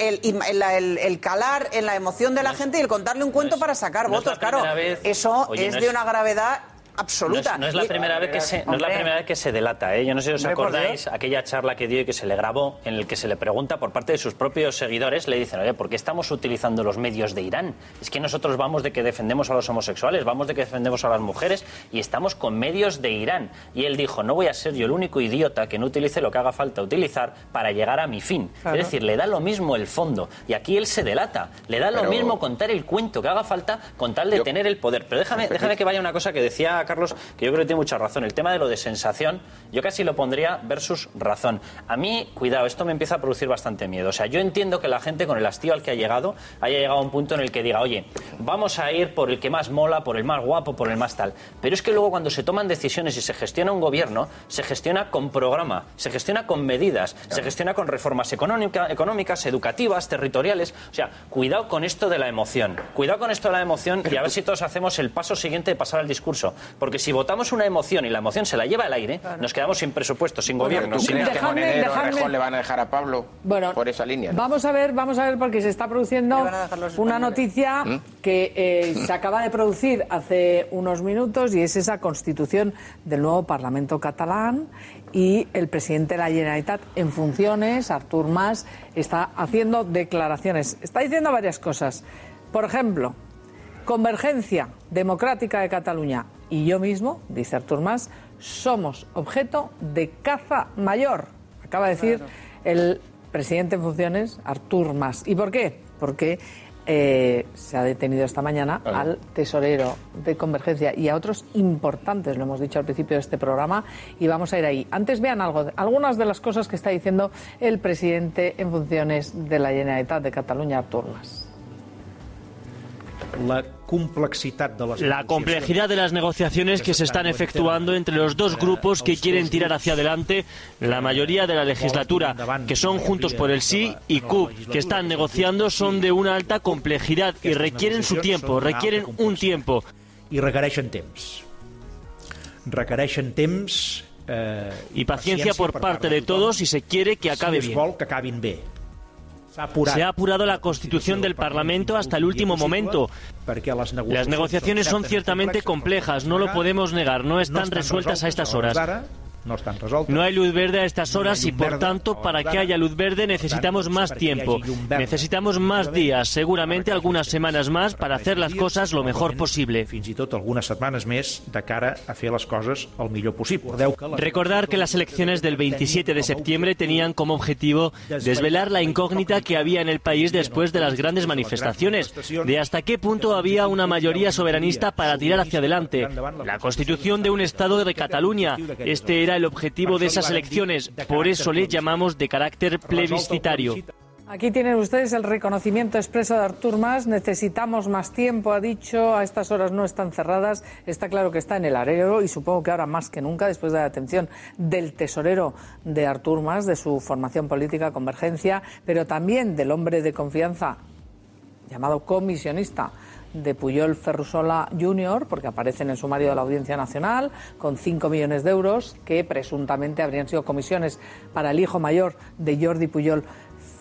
el calar en la emoción de la gente y el contarle un cuento para sacar votos. Claro, eso es de una gravedad absoluta. No es la primera vez que se delata, ¿eh? Yo no sé si os acordáis aquella charla que dio y que se le grabó, en el que se le pregunta por parte de sus propios seguidores, le dicen, oye, ¿por qué estamos utilizando los medios de Irán? Es que nosotros vamos de que defendemos a los homosexuales, vamos de que defendemos a las mujeres y estamos con medios de Irán. Y él dijo, no voy a ser yo el único idiota que no utilice lo que haga falta utilizar para llegar a mi fin. Claro. Es decir, le da lo mismo el fondo. Y aquí él se delata. Le da lo mismo contar el cuento que haga falta con tal de tener el poder. Pero déjame que vaya una cosa que decía Carlos, que yo creo que tiene mucha razón. El tema de lo de sensación, yo casi lo pondría versus razón. A mí, cuidado, esto me empieza a producir bastante miedo. O sea, yo entiendo que la gente, con el hastío al que haya llegado a un punto en el que diga, oye, vamos a ir por el que más mola, por el más guapo, por el más tal. Pero es que luego cuando se toman decisiones y se gestiona un gobierno, se gestiona con programa, se gestiona con medidas, se gestiona con reformas económicas, educativas, territoriales. O sea, cuidado con esto de la emoción. Cuidado con esto de la emoción y a ver si todos hacemos el paso siguiente de pasar al discurso. Porque si votamos una emoción y la emoción se la lleva al aire, nos quedamos sin presupuesto, sin gobierno. ¿Tú crees que Monedero o Rejón le van a dejar a Pablo por esa línea? ¿No? Vamos a ver, porque se está produciendo una noticia que se acaba de producir hace unos minutos, y es esa constitución del nuevo Parlamento catalán, y el presidente de la Generalitat en funciones, Artur Mas, está haciendo declaraciones. Está diciendo varias cosas. Por ejemplo, Convergencia Democrática de Cataluña y yo mismo, dice Artur Mas, somos objeto de caza mayor. Acaba de decir el presidente en funciones, Artur Mas. ¿Y por qué? Porque se ha detenido esta mañana al tesorero de Convergencia y a otros importantes, lo hemos dicho al principio de este programa, y vamos a ir ahí. Antes vean algunas de las cosas que está diciendo el presidente en funciones de la Generalitat de Cataluña, Artur Mas. La complejidad de las negociaciones que se están efectuando entre los dos grupos que quieren tirar hacia adelante la mayoría de la legislatura, que son Juntos por el Sí y CUP, que están negociando, son de una alta complejidad y requieren su tiempo, requieren un tiempo. Y requereixen temps. Y paciencia por parte de todos si se quiere que acabe bien. Se ha apurado la constitución del Parlamento hasta el último momento. Las negociaciones son ciertamente complejas, no lo podemos negar, no están resueltas a estas horas. No hay luz verde a estas horas y, por tanto, para que haya luz verde necesitamos más tiempo. Necesitamos más días, seguramente algunas semanas más, para hacer las cosas lo mejor posible. Recordar que las elecciones del 27 de septiembre tenían como objetivo desvelar la incógnita que había en el país después de las grandes manifestaciones, de hasta qué punto había una mayoría soberanista para tirar hacia adelante. La constitución de un Estado de Cataluña, este era el objetivo de esas elecciones, por eso le llamamos de carácter plebiscitario. Aquí tienen ustedes el reconocimiento expreso de Artur Mas. Necesitamos más tiempo, ha dicho, a estas horas no están cerradas. Está claro que está en el arero y supongo que ahora más que nunca, después de la detención del tesorero de Artur Mas, de su formación política Convergencia, pero también del hombre de confianza llamado comisionista de Pujol Ferrusola Jr., porque aparece en el sumario de la Audiencia Nacional, con 5 millones de euros que presuntamente habrían sido comisiones para el hijo mayor de Jordi Pujol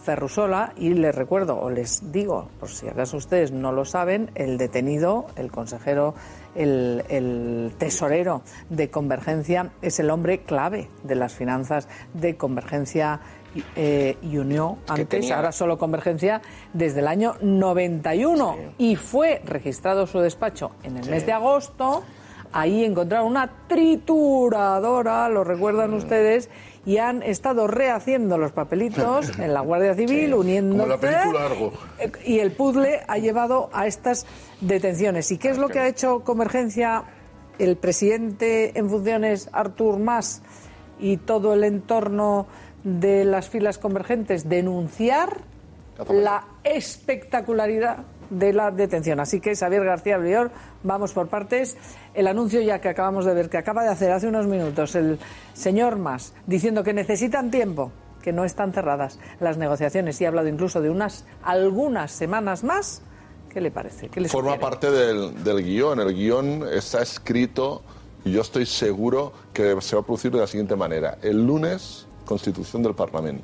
Ferrusola, y les recuerdo, o les digo, por si acaso ustedes no lo saben, el detenido, el consejero, el tesorero de Convergencia, es el hombre clave de las finanzas de Convergencia y Unió, antes, ahora solo Convergencia, desde el año 91, y fue registrado su despacho en el mes de agosto. Ahí encontraron una trituradora, lo recuerdan ustedes, y han estado rehaciendo los papelitos en la Guardia Civil, uniéndose. Como la película Argo. Y el puzzle ha llevado a estas detenciones. ¿Y qué es lo que ha hecho Convergencia, el presidente en funciones, Artur Mas, y todo el entorno de las filas convergentes? Denunciar la espectacularidad de la detención. Así que, Xavier García Albiol, vamos por partes. El anuncio ya que acabamos de ver, que acaba de hacer hace unos minutos el señor Mas, diciendo que necesitan tiempo, que no están cerradas las negociaciones, y ha hablado incluso de algunas semanas más. ¿Qué le parece? ¿Qué le Forma sugiere? parte del guión. El guión está escrito, y yo estoy seguro que se va a producir de la siguiente manera. El lunes, constitución del Parlamento.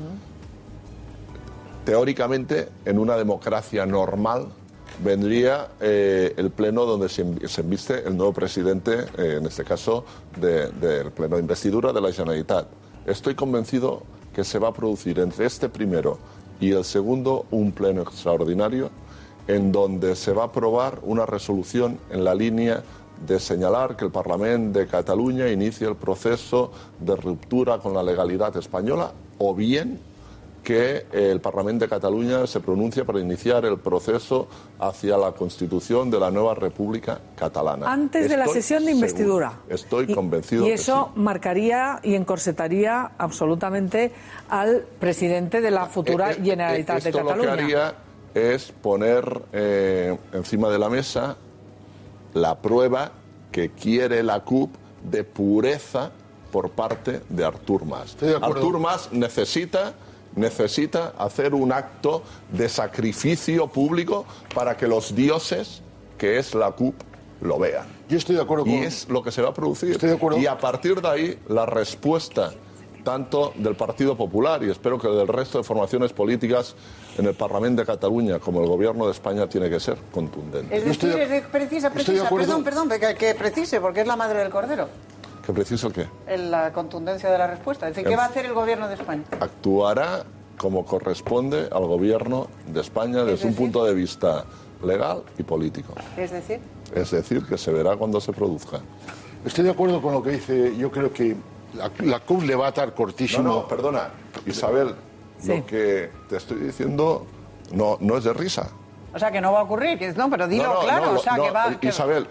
Teóricamente, en una democracia normal, vendría el pleno donde se embiste el nuevo presidente, en este caso, del pleno de investidura de la Generalitat. Estoy convencido que se va a producir entre este primero y el segundo un pleno extraordinario en donde se va a aprobar una resolución en la línea de señalar que el Parlamento de Cataluña inicie el proceso de ruptura con la legalidad española, o bien que el Parlamento de Cataluña se pronuncia para iniciar el proceso hacia la constitución de la nueva República Catalana. Antes de la sesión de investidura. Estoy convencido. Y que eso sí. marcaría y encorsetaría absolutamente al presidente de la futura Generalitat de Cataluña. Esto lo que haría es poner encima de la mesa la prueba que quiere la CUP de pureza por parte de Artur Mas. Artur Mas necesita hacer un acto de sacrificio público para que los dioses, que es la CUP, lo vean. Yo estoy de acuerdo con... Y es lo que se va a producir. Estoy de acuerdo. Y a partir de ahí, la respuesta tanto del Partido Popular y espero que del resto de formaciones políticas en el Parlamento de Cataluña como el Gobierno de España tiene que ser contundente. Es decir, precisa, perdón, que precise, porque es la madre del cordero. ¿Que precisa el qué? En la contundencia de la respuesta. Es decir, ¿qué va a hacer el Gobierno de España? Actuará como corresponde al Gobierno de España desde un punto de vista legal y político. ¿Es decir? Es decir, que se verá cuando se produzca. Estoy de acuerdo con lo que dice. Yo creo que la CUP le va a atar cortísimo. No, perdona, Isabel, Sí. lo que te estoy diciendo no es de risa. O sea, que no va a ocurrir. No, pero dilo claro. Que va... Isabel,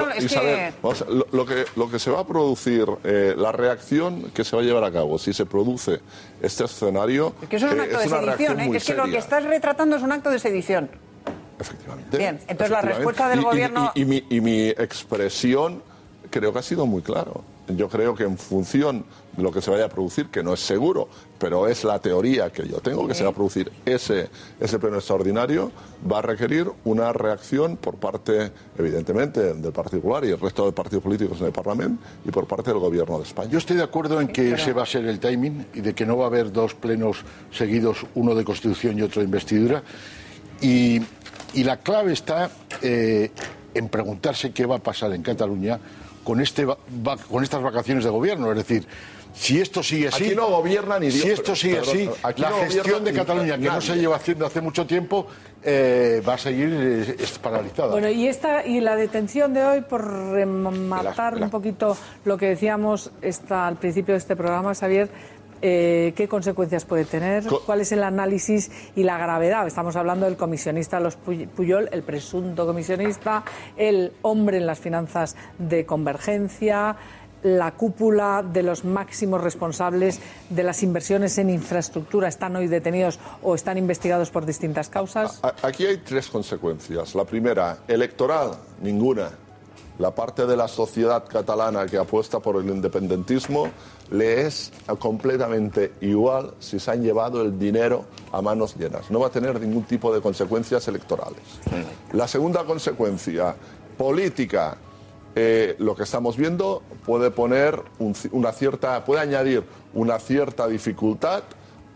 lo que se va a producir, la reacción que se va a llevar a cabo si se produce este escenario... Es que eso es un acto de sedición, ¿eh? Es que lo que estás retratando es un acto de sedición. Efectivamente. Bien, entonces la respuesta del Gobierno... Y mi expresión creo que ha sido muy claro. Yo creo que en función de lo que se vaya a producir, que no es seguro, pero es la teoría que yo tengo, que se va a producir ese pleno extraordinario, va a requerir una reacción por parte, evidentemente, del Partido Popular y el resto de partidos políticos en el Parlamento y por parte del Gobierno de España. Yo estoy de acuerdo en que ese va a ser el timing y de que no va a haber dos plenos seguidos, uno de Constitución y otro de investidura. Y la clave está en preguntarse qué va a pasar en Cataluña con estas vacaciones de gobierno. Es decir, si esto sigue así... Aquí no gobierna ni Dios. Si esto sigue así, la gestión de Cataluña, que no se lleva haciendo hace mucho tiempo, va a seguir paralizada. Bueno, y la detención de hoy, por rematar un poquito lo que decíamos al principio de este programa, Xavier, ¿qué consecuencias puede tener? ¿Cuál es el análisis y la gravedad? Estamos hablando del comisionista Los Pujol, el presunto comisionista, el hombre en las finanzas de Convergencia, la cúpula de los máximos responsables de las inversiones en infraestructura están hoy detenidos o están investigados por distintas causas. Aquí hay tres consecuencias. La primera, electoral, ninguna. La parte de la sociedad catalana que apuesta por el independentismo le es completamente igual si se han llevado el dinero a manos llenas. No va a tener ningún tipo de consecuencias electorales. La segunda consecuencia, política, lo que estamos viendo puede poner puede añadir una cierta dificultad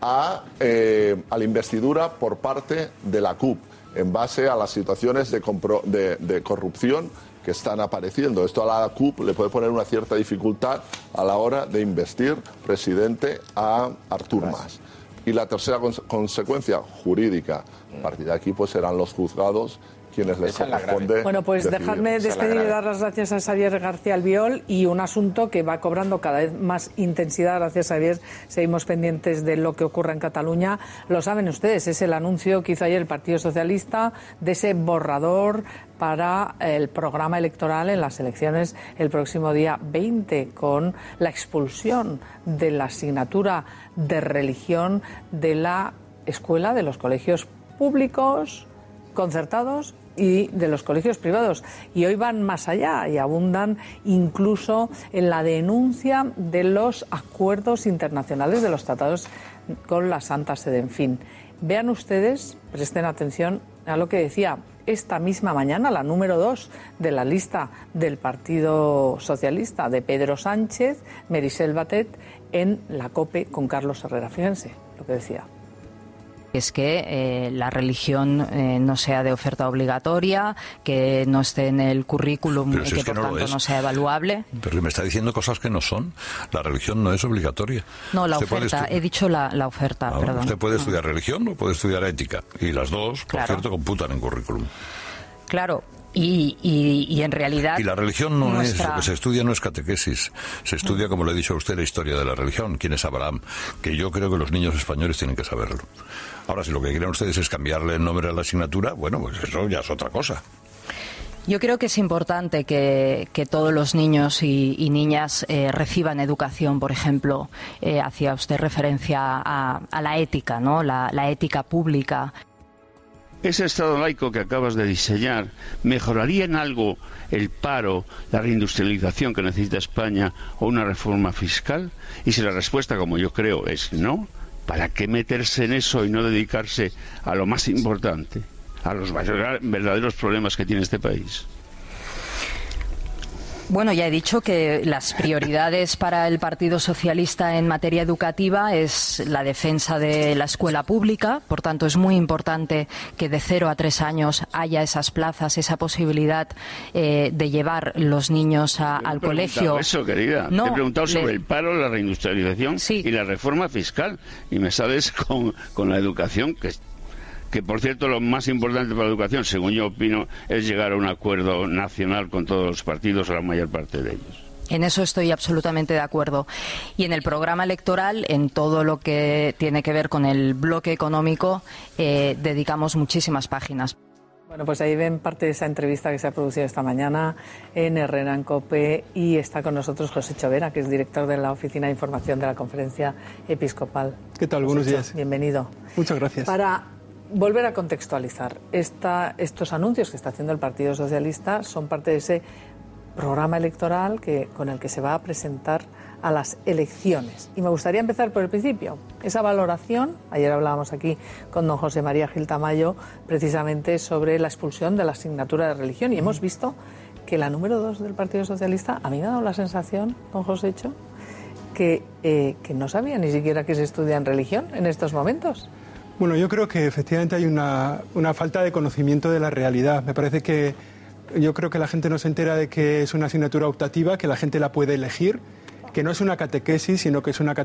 a la investidura por parte de la CUP, en base a las situaciones de corrupción que están apareciendo. Esto a la CUP le puede poner una cierta dificultad a la hora de investir presidente a Artur Mas. Y la tercera consecuencia jurídica, a partir de aquí pues serán los juzgados quienes les corresponde. Bueno, pues decidir. dejadme despedir y dar las gracias a Xavier García Albiol, y un asunto que va cobrando cada vez más intensidad. Gracias, Xavier. Seguimos pendientes de lo que ocurra en Cataluña. Lo saben ustedes, es el anuncio que hizo ayer el Partido Socialista de ese borrador para el programa electoral en las elecciones el próximo día 20, con la expulsión de la asignatura de religión de la escuela, de los colegios públicos, concertados y de los colegios privados. Y hoy van más allá y abundan incluso en la denuncia de los acuerdos internacionales, de los tratados con la Santa Sede. En fin, vean ustedes, presten atención a lo que decía esta misma mañana la número 2 de la lista del Partido Socialista, de Pedro Sánchez, Meritxell Batet, en la COPE con Carlos Herrera. Fíjense lo que decía. Es que la religión no sea de oferta obligatoria, que no esté en el currículum y que por tanto no sea evaluable. Pero me está diciendo cosas que no son. La religión no es obligatoria. No, la oferta. He dicho la oferta, perdón. Usted puede estudiar religión o puede estudiar ética. Y las dos, por cierto, computan en currículum. Claro. Y en realidad... Y la religión no es, lo que se estudia no es catequesis, se estudia, como le he dicho a usted, la historia de la religión, quién es Abraham, que yo creo que los niños españoles tienen que saberlo. Ahora, si lo que quieren ustedes es cambiarle el nombre a la asignatura, bueno, pues eso ya es otra cosa. Yo creo que es importante que todos los niños y niñas reciban educación, por ejemplo, hacía usted referencia a la ética, ¿no? La ética pública. Ese Estado laico que acabas de diseñar, ¿mejoraría en algo el paro, la reindustrialización que necesita España o una reforma fiscal? Y si la respuesta, como yo creo, es no, ¿para qué meterse en eso y no dedicarse a lo más importante, a los verdaderos problemas que tiene este país? Bueno, ya he dicho que las prioridades para el Partido Socialista en materia educativa es la defensa de la escuela pública. Por tanto, es muy importante que de 0 a 3 años haya esas plazas, esa posibilidad de llevar los niños al colegio. Eso, querida. No, te he preguntado sobre el paro, la reindustrialización y la reforma fiscal. Y me sales con la educación, que por cierto lo más importante para la educación, según yo opino, es llegar a un acuerdo nacional con todos los partidos, o la mayor parte de ellos. En eso estoy absolutamente de acuerdo. Y en el programa electoral, en todo lo que tiene que ver con el bloque económico, dedicamos muchísimas páginas. Bueno, pues ahí ven parte de esa entrevista que se ha producido esta mañana en Herrera en COPE, y está con nosotros José Chovera, que es director de la Oficina de Información de la Conferencia Episcopal. ¿Qué tal? Buenos días. Bienvenido. Muchas gracias. Para volver a contextualizar, estos anuncios que está haciendo el Partido Socialista son parte de ese programa electoral con el que se va a presentar a las elecciones. Y me gustaría empezar por el principio. Esa valoración, ayer hablábamos aquí con don José María Gil Tamayo precisamente sobre la expulsión de la asignatura de religión, y hemos visto que la número 2 del Partido Socialista, a mí me ha dado la sensación, don Josécho, que no sabía ni siquiera que se estudia en religión en estos momentos. Bueno, yo creo que efectivamente hay una falta de conocimiento de la realidad. Me parece que yo creo que la gente no se entera de que es una asignatura optativa, que la gente la puede elegir, que no es una catequesis, sino que es una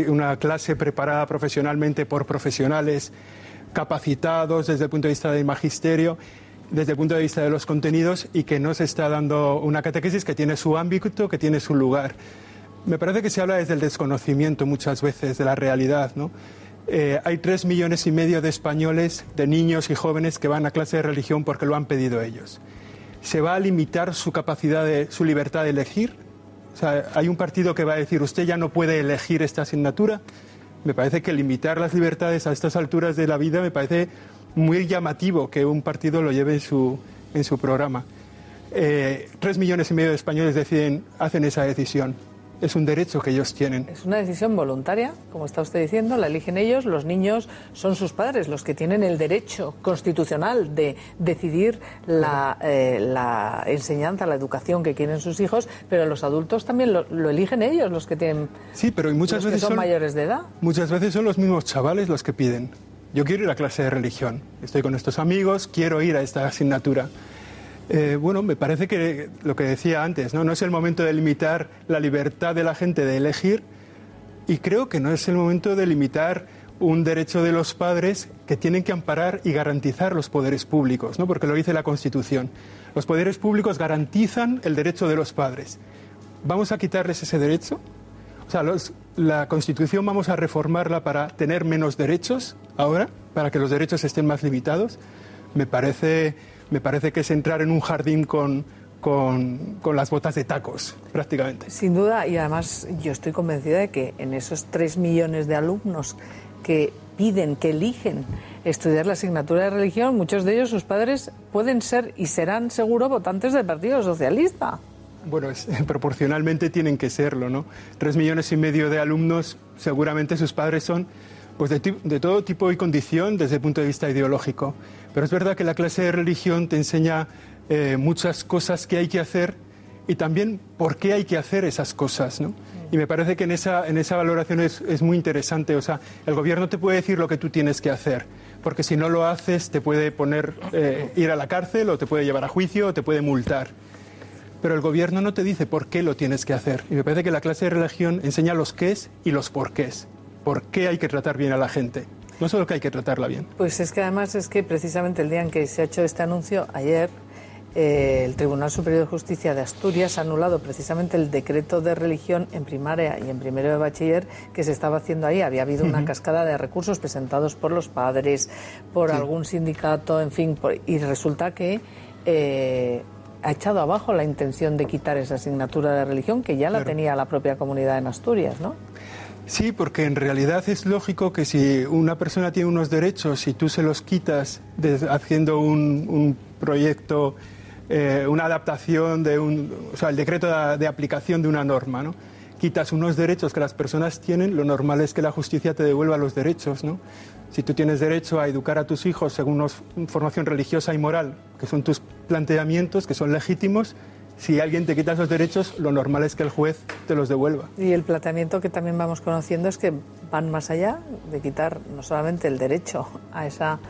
clase preparada profesionalmente por profesionales capacitados desde el punto de vista del magisterio, desde el punto de vista de los contenidos, y que no se está dando una catequesis que tiene su ámbito, que tiene su lugar. Me parece que se habla desde el desconocimiento muchas veces de la realidad, ¿no? Hay 3,5 millones de españoles, de niños y jóvenes, que van a clase de religión porque lo han pedido ellos. ¿Se va a limitar su libertad de elegir? O sea, hay un partido que va a decir, usted ya no puede elegir esta asignatura. Me parece que limitar las libertades a estas alturas de la vida me parece muy llamativo que un partido lo lleve en su programa. 3,5 millones de españoles hacen esa decisión. es un derecho que ellos tienen. Es una decisión voluntaria, como está usted diciendo, la eligen ellos, los niños son sus padres los que tienen el derecho constitucional de decidir la enseñanza, la educación que quieren sus hijos, pero los adultos también lo eligen ellos, los que tienen, sí, pero muchas veces son mayores de edad. Muchas veces son los mismos chavales los que piden. Yo quiero ir a clase de religión, estoy con estos amigos, quiero ir a esta asignatura. Bueno, me parece que lo que decía antes, ¿no? No es el momento de limitar la libertad de la gente de elegir, y creo que no es el momento de limitar un derecho de los padres que tienen que amparar y garantizar los poderes públicos, ¿no? Porque lo dice la Constitución. Los poderes públicos garantizan el derecho de los padres. ¿Vamos a quitarles ese derecho? O sea, la Constitución vamos a reformarla para tener menos derechos ahora, para que los derechos estén más limitados. Me parece que es entrar en un jardín con las botas de tacos, prácticamente. Sin duda, y además yo estoy convencida de que en esos 3 millones de alumnos que piden, que eligen estudiar la asignatura de religión, muchos de ellos, sus padres, pueden ser y serán seguro votantes del Partido Socialista. Bueno, proporcionalmente tienen que serlo, ¿no? 3,5 millones de alumnos, seguramente sus padres son pues de todo tipo y condición desde el punto de vista ideológico. Pero es verdad que la clase de religión te enseña muchas cosas que hay que hacer y también por qué hay que hacer esas cosas, ¿no? Y me parece que en esa valoración es muy interesante. O sea, el gobierno te puede decir lo que tú tienes que hacer, porque si no lo haces te puede poner ir a la cárcel o te puede llevar a juicio o te puede multar. Pero el gobierno no te dice por qué lo tienes que hacer. Y me parece que la clase de religión enseña los qués y los porqués. ¿Por qué hay que tratar bien a la gente? No solo que hay que tratarla bien. Pues es que además es que precisamente el día en que se ha hecho este anuncio, ayer, el Tribunal Superior de Justicia de Asturias ha anulado precisamente el decreto de religión en primaria y en primero de bachiller que se estaba haciendo ahí. Había habido una cascada de recursos presentados por los padres, por algún sindicato, en fin, y resulta que ha echado abajo la intención de quitar esa asignatura de religión que ya la tenía la propia comunidad en Asturias, ¿no? Sí, porque en realidad es lógico que si una persona tiene unos derechos y tú se los quitas haciendo un proyecto, una adaptación o sea, el decreto de aplicación de una norma, ¿no? Quitas unos derechos que las personas tienen, lo normal es que la justicia te devuelva los derechos, ¿no? Si tú tienes derecho a educar a tus hijos según una formación religiosa y moral, que son tus planteamientos, que son legítimos, si alguien te quita esos derechos, lo normal es que el juez te los devuelva. Y el planteamiento que también vamos conociendo es que van más allá de quitar no solamente el derecho a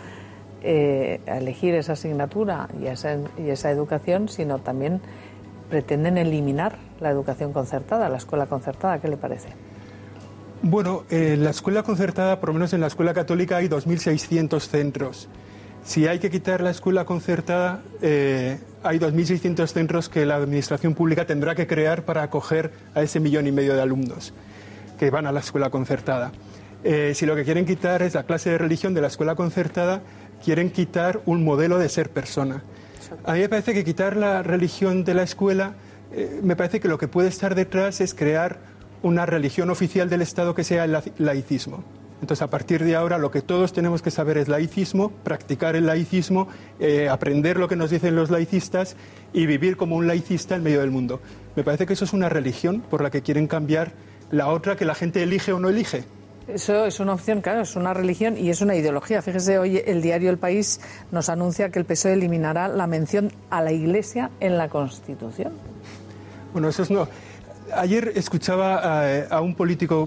elegir esa asignatura y esa educación, sino también pretenden eliminar la educación concertada, la escuela concertada. ¿Qué le parece? Bueno, en la escuela concertada, por lo menos en la escuela católica, hay 2.600 centros. Si hay que quitar la escuela concertada, hay 2.600 centros que la administración pública tendrá que crear para acoger a ese 1,5 millones de alumnos que van a la escuela concertada. Si lo que quieren quitar es la clase de religión de la escuela concertada, quieren quitar un modelo de ser persona. A mí me parece que quitar la religión de la escuela, me parece que lo que puede estar detrás es crear una religión oficial del Estado que sea el laicismo. Entonces, a partir de ahora, lo que todos tenemos que saber es laicismo, practicar el laicismo, aprender lo que nos dicen los laicistas y vivir como un laicista en medio del mundo. Me parece que eso es una religión por la que quieren cambiar la otra que la gente elige o no elige. Eso es una opción, claro, es una religión y es una ideología. Fíjese, hoy el diario El País nos anuncia que el PSOE eliminará la mención a la Iglesia en la Constitución. Bueno, eso es no. Ayer escuchaba a un político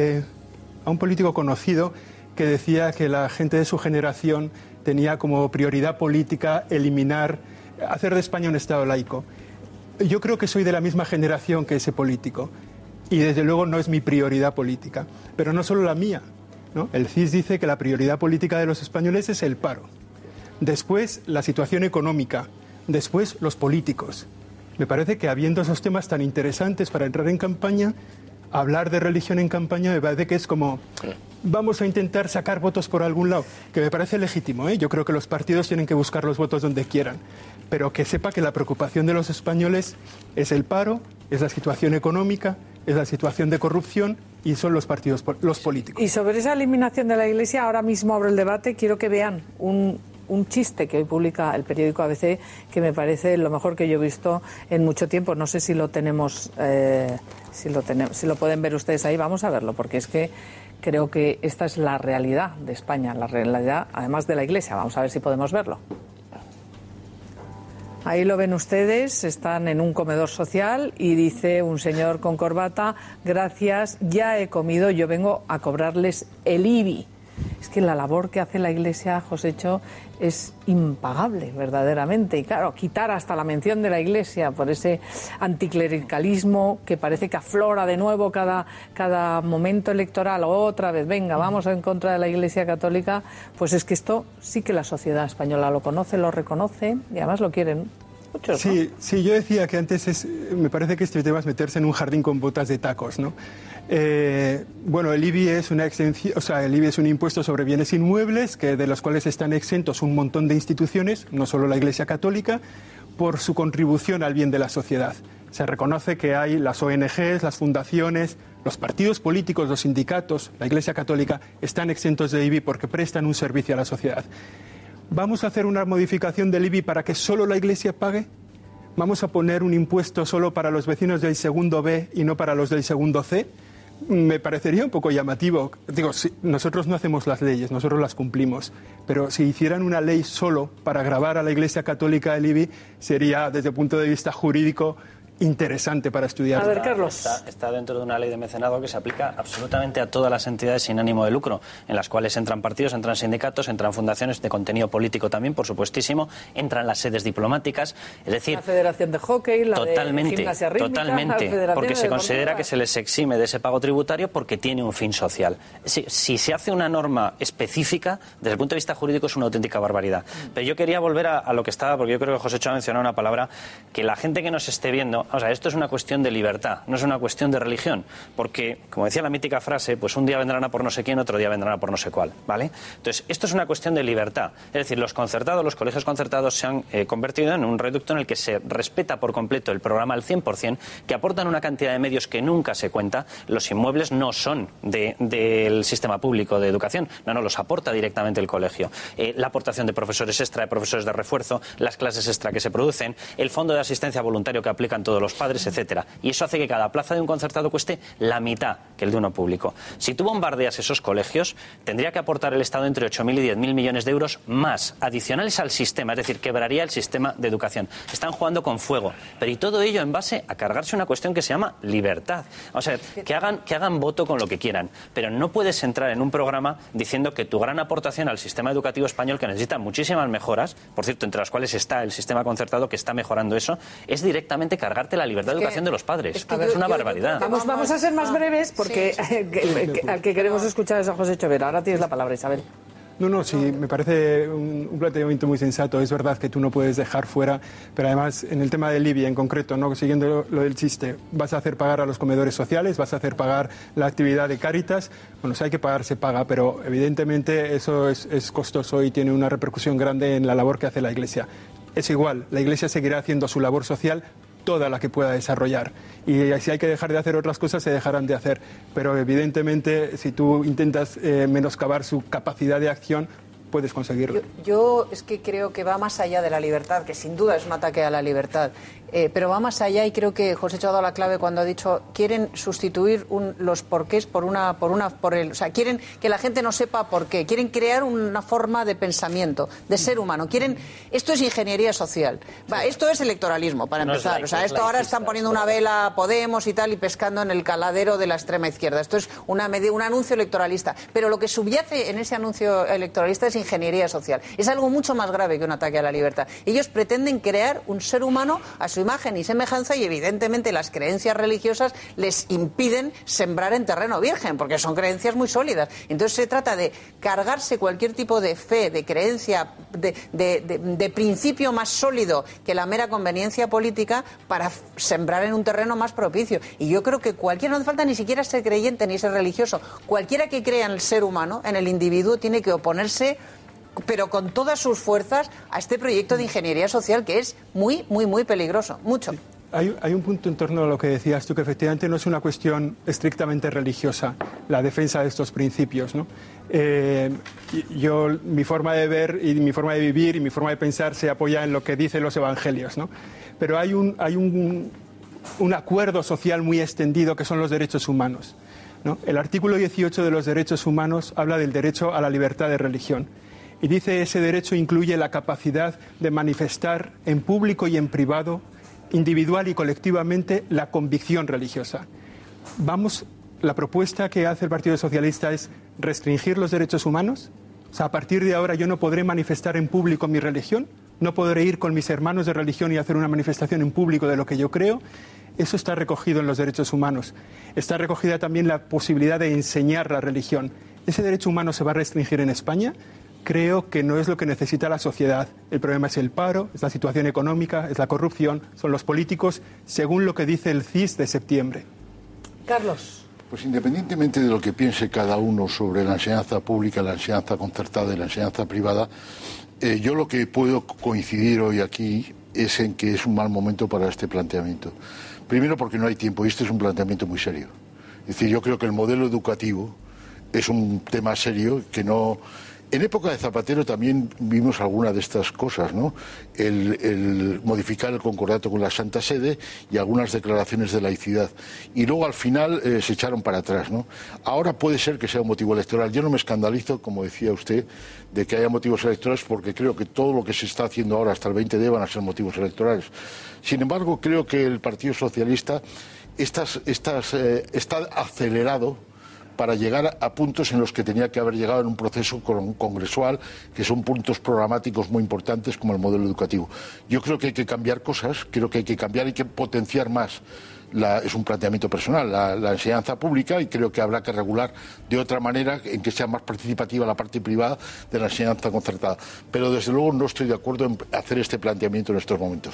conocido que decía que la gente de su generación tenía como prioridad política hacer de España un Estado laico. Yo creo que soy de la misma generación que ese político y desde luego no es mi prioridad política, pero no solo la mía, ¿no? El CIS dice que la prioridad política de los españoles es el paro, después la situación económica, después los políticos. Me parece que habiendo esos temas tan interesantes para entrar en campaña, hablar de religión en campaña me parece que es como vamos a intentar sacar votos por algún lado, que me parece legítimo, ¿eh? Yo creo que los partidos tienen que buscar los votos donde quieran, pero que sepa que la preocupación de los españoles es el paro, es la situación económica, es la situación de corrupción y son los partidos, los políticos. Y sobre esa eliminación de la Iglesia, ahora mismo abro el debate, quiero que vean un un chiste que hoy publica el periódico ABC que me parece lo mejor que yo he visto en mucho tiempo. No sé si lo tenemos, si lo pueden ver ustedes ahí. Vamos a verlo, porque es que creo que esta es la realidad de España, la realidad además de la Iglesia. Vamos a ver si podemos verlo. Ahí lo ven ustedes, están en un comedor social y dice un señor con corbata: gracias, ya he comido, yo vengo a cobrarles el IBI. Es que la labor que hace la Iglesia, Josécho, es impagable, verdaderamente. Y claro, quitar hasta la mención de la Iglesia por ese anticlericalismo que parece que aflora de nuevo cada momento electoral, otra vez, venga, vamos en contra de la Iglesia Católica, pues es que esto sí que la sociedad española lo conoce, lo reconoce y además lo quieren. Muchos, ¿no? Sí, yo decía que antes me parece que este tema es meterse en un jardín con botas de tacos, ¿no? Bueno, el IBI es una exención, el IBI es un impuesto sobre bienes inmuebles de los cuales están exentos un montón de instituciones, no solo la Iglesia Católica, por su contribución al bien de la sociedad. Se reconoce que hay las ONGs, las fundaciones, los partidos políticos, los sindicatos, la Iglesia Católica están exentos de IBI porque prestan un servicio a la sociedad. ¿Vamos a hacer una modificación del IBI para que solo la Iglesia pague? ¿Vamos a poner un impuesto solo para los vecinos del segundo B y no para los del segundo C? Me parecería un poco llamativo. Digo, nosotros no hacemos las leyes, nosotros las cumplimos. Pero si hicieran una ley solo para gravar a la Iglesia Católica el IBI, sería, desde el punto de vista jurídico, interesante para estudiar. A ver, Carlos. Está dentro de una ley de mecenazgo que se aplica absolutamente a todas las entidades sin ánimo de lucro, en las cuales entran partidos, entran sindicatos, entran fundaciones de contenido político también, por supuestísimo, entran las sedes diplomáticas, es decir... La Federación de Hockey, la de Gimnasia Rítmica... Totalmente, porque se considera que se les exime de ese pago tributario porque tiene un fin social. Si se hace una norma específica, desde el punto de vista jurídico es una auténtica barbaridad. Pero yo quería volver a lo que estaba, porque yo creo que Josécho ha mencionado una palabra que la gente que nos esté viendo... O sea, esto es una cuestión de libertad, no es una cuestión de religión, porque, como decía la mítica frase, pues un día vendrán a por no sé quién, otro día vendrán a por no sé cuál, ¿vale? Entonces, esto es una cuestión de libertad. Es decir, los concertados, los colegios concertados se han convertido en un reducto en el que se respeta por completo el programa al 100%, que aportan una cantidad de medios que nunca se cuenta. Los inmuebles no son del sistema público de educación, no, los aporta directamente el colegio. La aportación de profesores extra, de profesores de refuerzo, las clases extra que se producen, el fondo de asistencia voluntario que aplican todos los padres, etcétera. Y eso hace que cada plaza de un concertado cueste la mitad que el de uno público. Si tú bombardeas esos colegios, tendría que aportar el Estado entre 8.000 y 10.000 millones de euros más, adicionales al sistema, es decir, quebraría el sistema de educación. Están jugando con fuego. Pero y todo ello en base a cargarse una cuestión que se llama libertad. O sea, que hagan voto con lo que quieran. Pero no puedes entrar en un programa diciendo que tu gran aportación al sistema educativo español, que necesita muchísimas mejoras, por cierto, entre las cuales está el sistema concertado que está mejorando eso, es directamente cargarte la libertad de educación de los padres. Es una barbaridad. Vamos a ser más breves porque al que queremos escuchar es a José Chovera. Ahora tienes la palabra, Isabel. No, sí, me parece un planteamiento muy sensato. Es verdad que tú no puedes dejar fuera, pero además en el tema del IBI en concreto, no siguiendo lo del chiste, vas a hacer pagar a los comedores sociales, vas a hacer pagar la actividad de Cáritas. Bueno, si hay que pagar, se paga, pero evidentemente eso es costoso y tiene una repercusión grande en la labor que hace la Iglesia. Es igual, la Iglesia seguirá haciendo su labor social, toda la que pueda desarrollar. Y si hay que dejar de hacer otras cosas, se dejarán de hacer. Pero evidentemente, si tú intentas menoscabar su capacidad de acción, puedes conseguirlo. Yo es que creo que va más allá de la libertad, que sin duda es un ataque a la libertad. Pero va más allá y creo que José ha dado la clave cuando ha dicho quieren sustituir los porqués por el, o sea, quieren que la gente no sepa por qué, quieren crear una forma de pensamiento, de ser humano, esto es ingeniería social, esto es electoralismo para empezar, o sea, esto ahora están poniendo una vela a Podemos y tal y pescando en el caladero de la extrema izquierda, esto es un anuncio electoralista, pero lo que subyace en ese anuncio electoralista es ingeniería social, es algo mucho más grave que un ataque a la libertad. Ellos pretenden crear un ser humano a su imagen y semejanza y evidentemente las creencias religiosas les impiden sembrar en terreno virgen porque son creencias muy sólidas. Entonces se trata de cargarse cualquier tipo de fe, de creencia, de principio más sólido que la mera conveniencia política para sembrar en un terreno más propicio. Y yo creo que no hace falta ni siquiera ser creyente ni ser religioso. Cualquiera que crea en el ser humano, en el individuo, tiene que oponerse pero con todas sus fuerzas a este proyecto de ingeniería social que es muy, muy, muy peligroso. Mucho. Hay un punto en torno a lo que decías tú, que efectivamente no es una cuestión estrictamente religiosa, la defensa de estos principios, ¿no? Mi forma de ver y mi forma de vivir y mi forma de pensar se apoya en lo que dicen los evangelios, ¿no? Pero hay un acuerdo social muy extendido que son los derechos humanos, ¿no? El artículo 18 de los derechos humanos habla del derecho a la libertad de religión y dice ese derecho incluye la capacidad de manifestar en público y en privado, individual y colectivamente, la convicción religiosa. La propuesta que hace el Partido Socialista es restringir los derechos humanos. O sea, a partir de ahora yo no podré manifestar en público mi religión, no podré ir con mis hermanos de religión y hacer una manifestación en público de lo que yo creo. Eso está recogido en los derechos humanos. Está recogida también la posibilidad de enseñar la religión. ¿Ese derecho humano se va a restringir en España? Creo que no es lo que necesita la sociedad. El problema es el paro, es la situación económica, es la corrupción, son los políticos, según lo que dice el CIS de septiembre. Carlos. Pues independientemente de lo que piense cada uno sobre la enseñanza pública, la enseñanza concertada y la enseñanza privada, yo lo que puedo coincidir hoy aquí es en que es un mal momento para este planteamiento. Primero porque no hay tiempo y este es un planteamiento muy serio. Es decir, yo creo que el modelo educativo es un tema serio que no... En época de Zapatero también vimos alguna de estas cosas, ¿no? El modificar el concordato con la Santa Sede y algunas declaraciones de laicidad. Y luego al final se echaron para atrás, ¿no? Ahora puede ser que sea un motivo electoral. Yo no me escandalizo, como decía usted, de que haya motivos electorales porque creo que todo lo que se está haciendo ahora hasta el 20D van a ser motivos electorales. Sin embargo, creo que el Partido Socialista está acelerado para llegar a puntos en los que tenía que haber llegado en un proceso congresual, que son puntos programáticos muy importantes como el modelo educativo. Yo creo que hay que cambiar cosas, creo que hay que cambiar y que potenciar más. Es un planteamiento personal, la enseñanza pública, y creo que habrá que regular de otra manera en que sea más participativa la parte privada de la enseñanza concertada. Pero desde luego no estoy de acuerdo en hacer este planteamiento en estos momentos.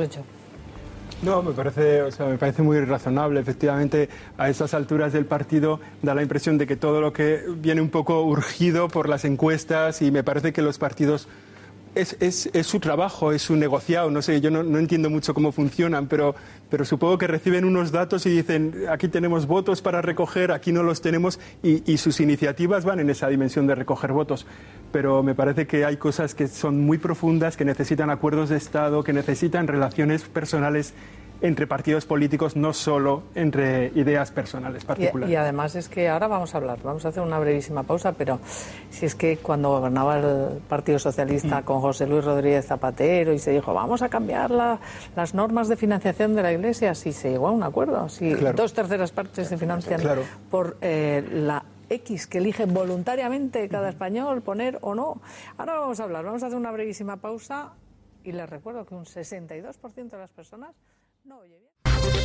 No, me parece muy razonable. Efectivamente, a estas alturas del partido da la impresión de que todo lo que viene un poco urgido por las encuestas, y me parece que los partidos es su trabajo, es su negociado. No sé, yo no entiendo mucho cómo funcionan, pero supongo que reciben unos datos y dicen, aquí tenemos votos para recoger, aquí no los tenemos, y sus iniciativas van en esa dimensión de recoger votos. Pero me parece que hay cosas que son muy profundas, que necesitan acuerdos de Estado, que necesitan relaciones personales entre partidos políticos, no solo entre ideas personales particulares. Y además es que ahora vamos a hacer una brevísima pausa, pero si es que cuando gobernaba el Partido Socialista con José Luis Rodríguez Zapatero y se dijo, vamos a cambiar las normas de financiación de la Iglesia, sí se llegó a un acuerdo, si claro. 2/3 partes se financian claro. por la X que elige voluntariamente cada español poner o no. Ahora vamos a hacer una brevísima pausa y les recuerdo que un 62% de las personas no oye bien.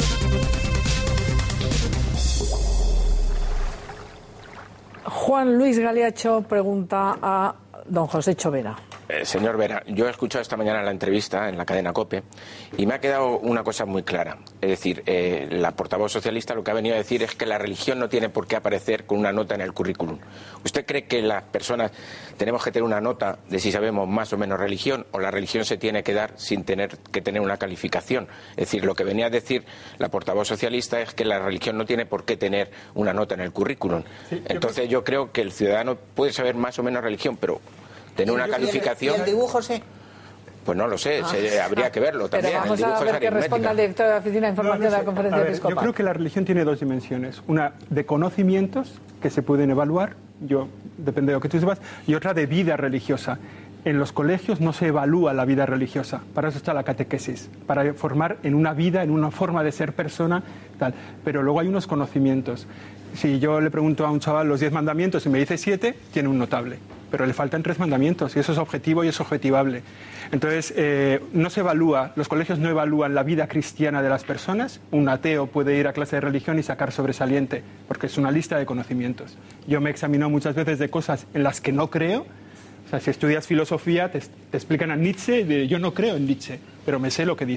Juan Luis Galiacho pregunta a don José Chovera. Señor Vera, yo he escuchado esta mañana la entrevista en la cadena COPE y me ha quedado una cosa muy clara. Es decir, la portavoz socialista lo que ha venido a decir es que la religión no tiene por qué aparecer con una nota en el currículum. ¿Usted cree que las personas tenemos que tener una nota de si sabemos más o menos religión, o la religión se tiene que dar sin tener que tener una calificación? Es decir, lo que venía a decir la portavoz socialista es que la religión no tiene por qué tener una nota en el currículum. Sí, entonces yo creo que el ciudadano puede saber más o menos religión, pero tener una calificación... ¿Y el dibujo sí? Pues no lo sé, habría que verlo también. Pero vamos a ver qué responde el director de la Oficina de Información de la Conferencia Episcopal. Yo creo que la religión tiene dos dimensiones. Una de conocimientos que se pueden evaluar, depende de lo que tú sepas, y otra de vida religiosa. En los colegios no se evalúa la vida religiosa, para eso está la catequesis, para formar en una vida, en una forma de ser persona, tal. Pero luego hay unos conocimientos. Si yo le pregunto a un chaval los 10 mandamientos y me dice 7, tiene un notable. Pero le faltan 3 mandamientos y eso es objetivo y es objetivable. Entonces, no se evalúa, los colegios no evalúan la vida cristiana de las personas. Un ateo puede ir a clase de religión y sacar sobresaliente, porque es una lista de conocimientos. Yo me he examinado muchas veces de cosas en las que no creo. O sea, si estudias filosofía, te explican a Nietzsche, yo no creo en Nietzsche, pero me sé lo que dice.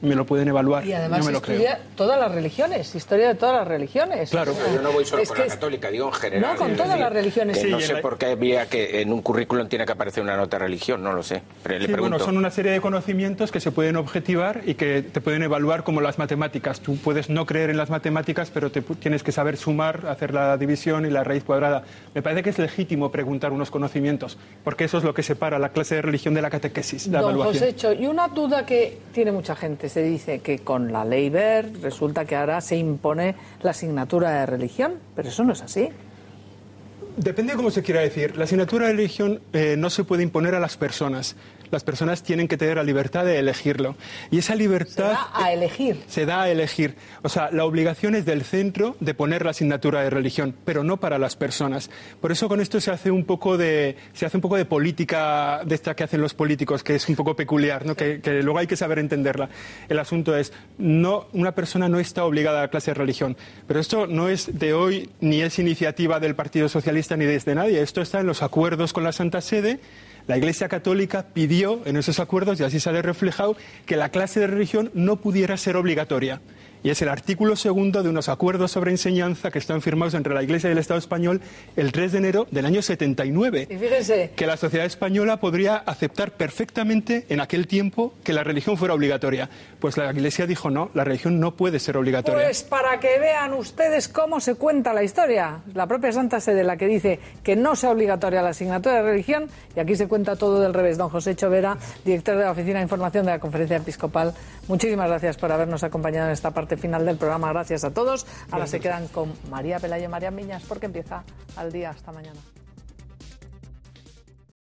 me lo pueden evaluar. Y además no me lo estudia creo. todas las religiones, historia de todas las religiones. Claro. Pero yo no voy solo con la católica, digo en general. No, con todas las religiones. No sé por qué había que en un currículum tiene que aparecer una nota de religión, no lo sé. Pero le pregunto. Bueno, son una serie de conocimientos que se pueden objetivar y que te pueden evaluar como las matemáticas. Tú puedes no creer en las matemáticas, pero tienes que saber sumar, hacer la división y la raíz cuadrada. Me parece que es legítimo preguntar unos conocimientos, porque eso es lo que separa la clase de religión de la catequesis, la evaluación. Josécho, y una duda que tiene mucha gente, se dice que con la ley Wert resulta que ahora se impone la asignatura de religión, pero eso no es así. Depende de cómo se quiera decir. La asignatura de religión no se puede imponer a las personas. Las personas tienen que tener la libertad de elegirlo. Y esa libertad... Se da a elegir. Se da a elegir. O sea, la obligación es del centro de poner la asignatura de religión, pero no para las personas. Por eso con esto se hace un poco de política de esta que hacen los políticos, que es un poco peculiar, ¿no? Que luego hay que saber entenderla. El asunto es, una persona no está obligada a la clase de religión. Pero esto no es de hoy, ni es iniciativa del Partido Socialista, ni desde nadie. Esto está en los acuerdos con la Santa Sede. La Iglesia Católica pidió en esos acuerdos, y así sale reflejado, que la clase de religión no pudiera ser obligatoria. Y es el artículo 2 de unos acuerdos sobre enseñanza que están firmados entre la Iglesia y el Estado español el 3 de enero del año 79. Y fíjense que la sociedad española podría aceptar perfectamente en aquel tiempo que la religión fuera obligatoria. Pues la Iglesia dijo no, la religión no puede ser obligatoria. Pues para que vean ustedes cómo se cuenta la historia. La propia Santa Sede la que dice que no sea obligatoria la asignatura de religión, y aquí se cuenta todo del revés. Don Josécho Vera, director de la Oficina de Información de la Conferencia Episcopal, muchísimas gracias por habernos acompañado en esta parte final del programa. Gracias a todos. Ahora se quedan con María Pelayo y María Miñas porque empieza Al Día. Hasta mañana.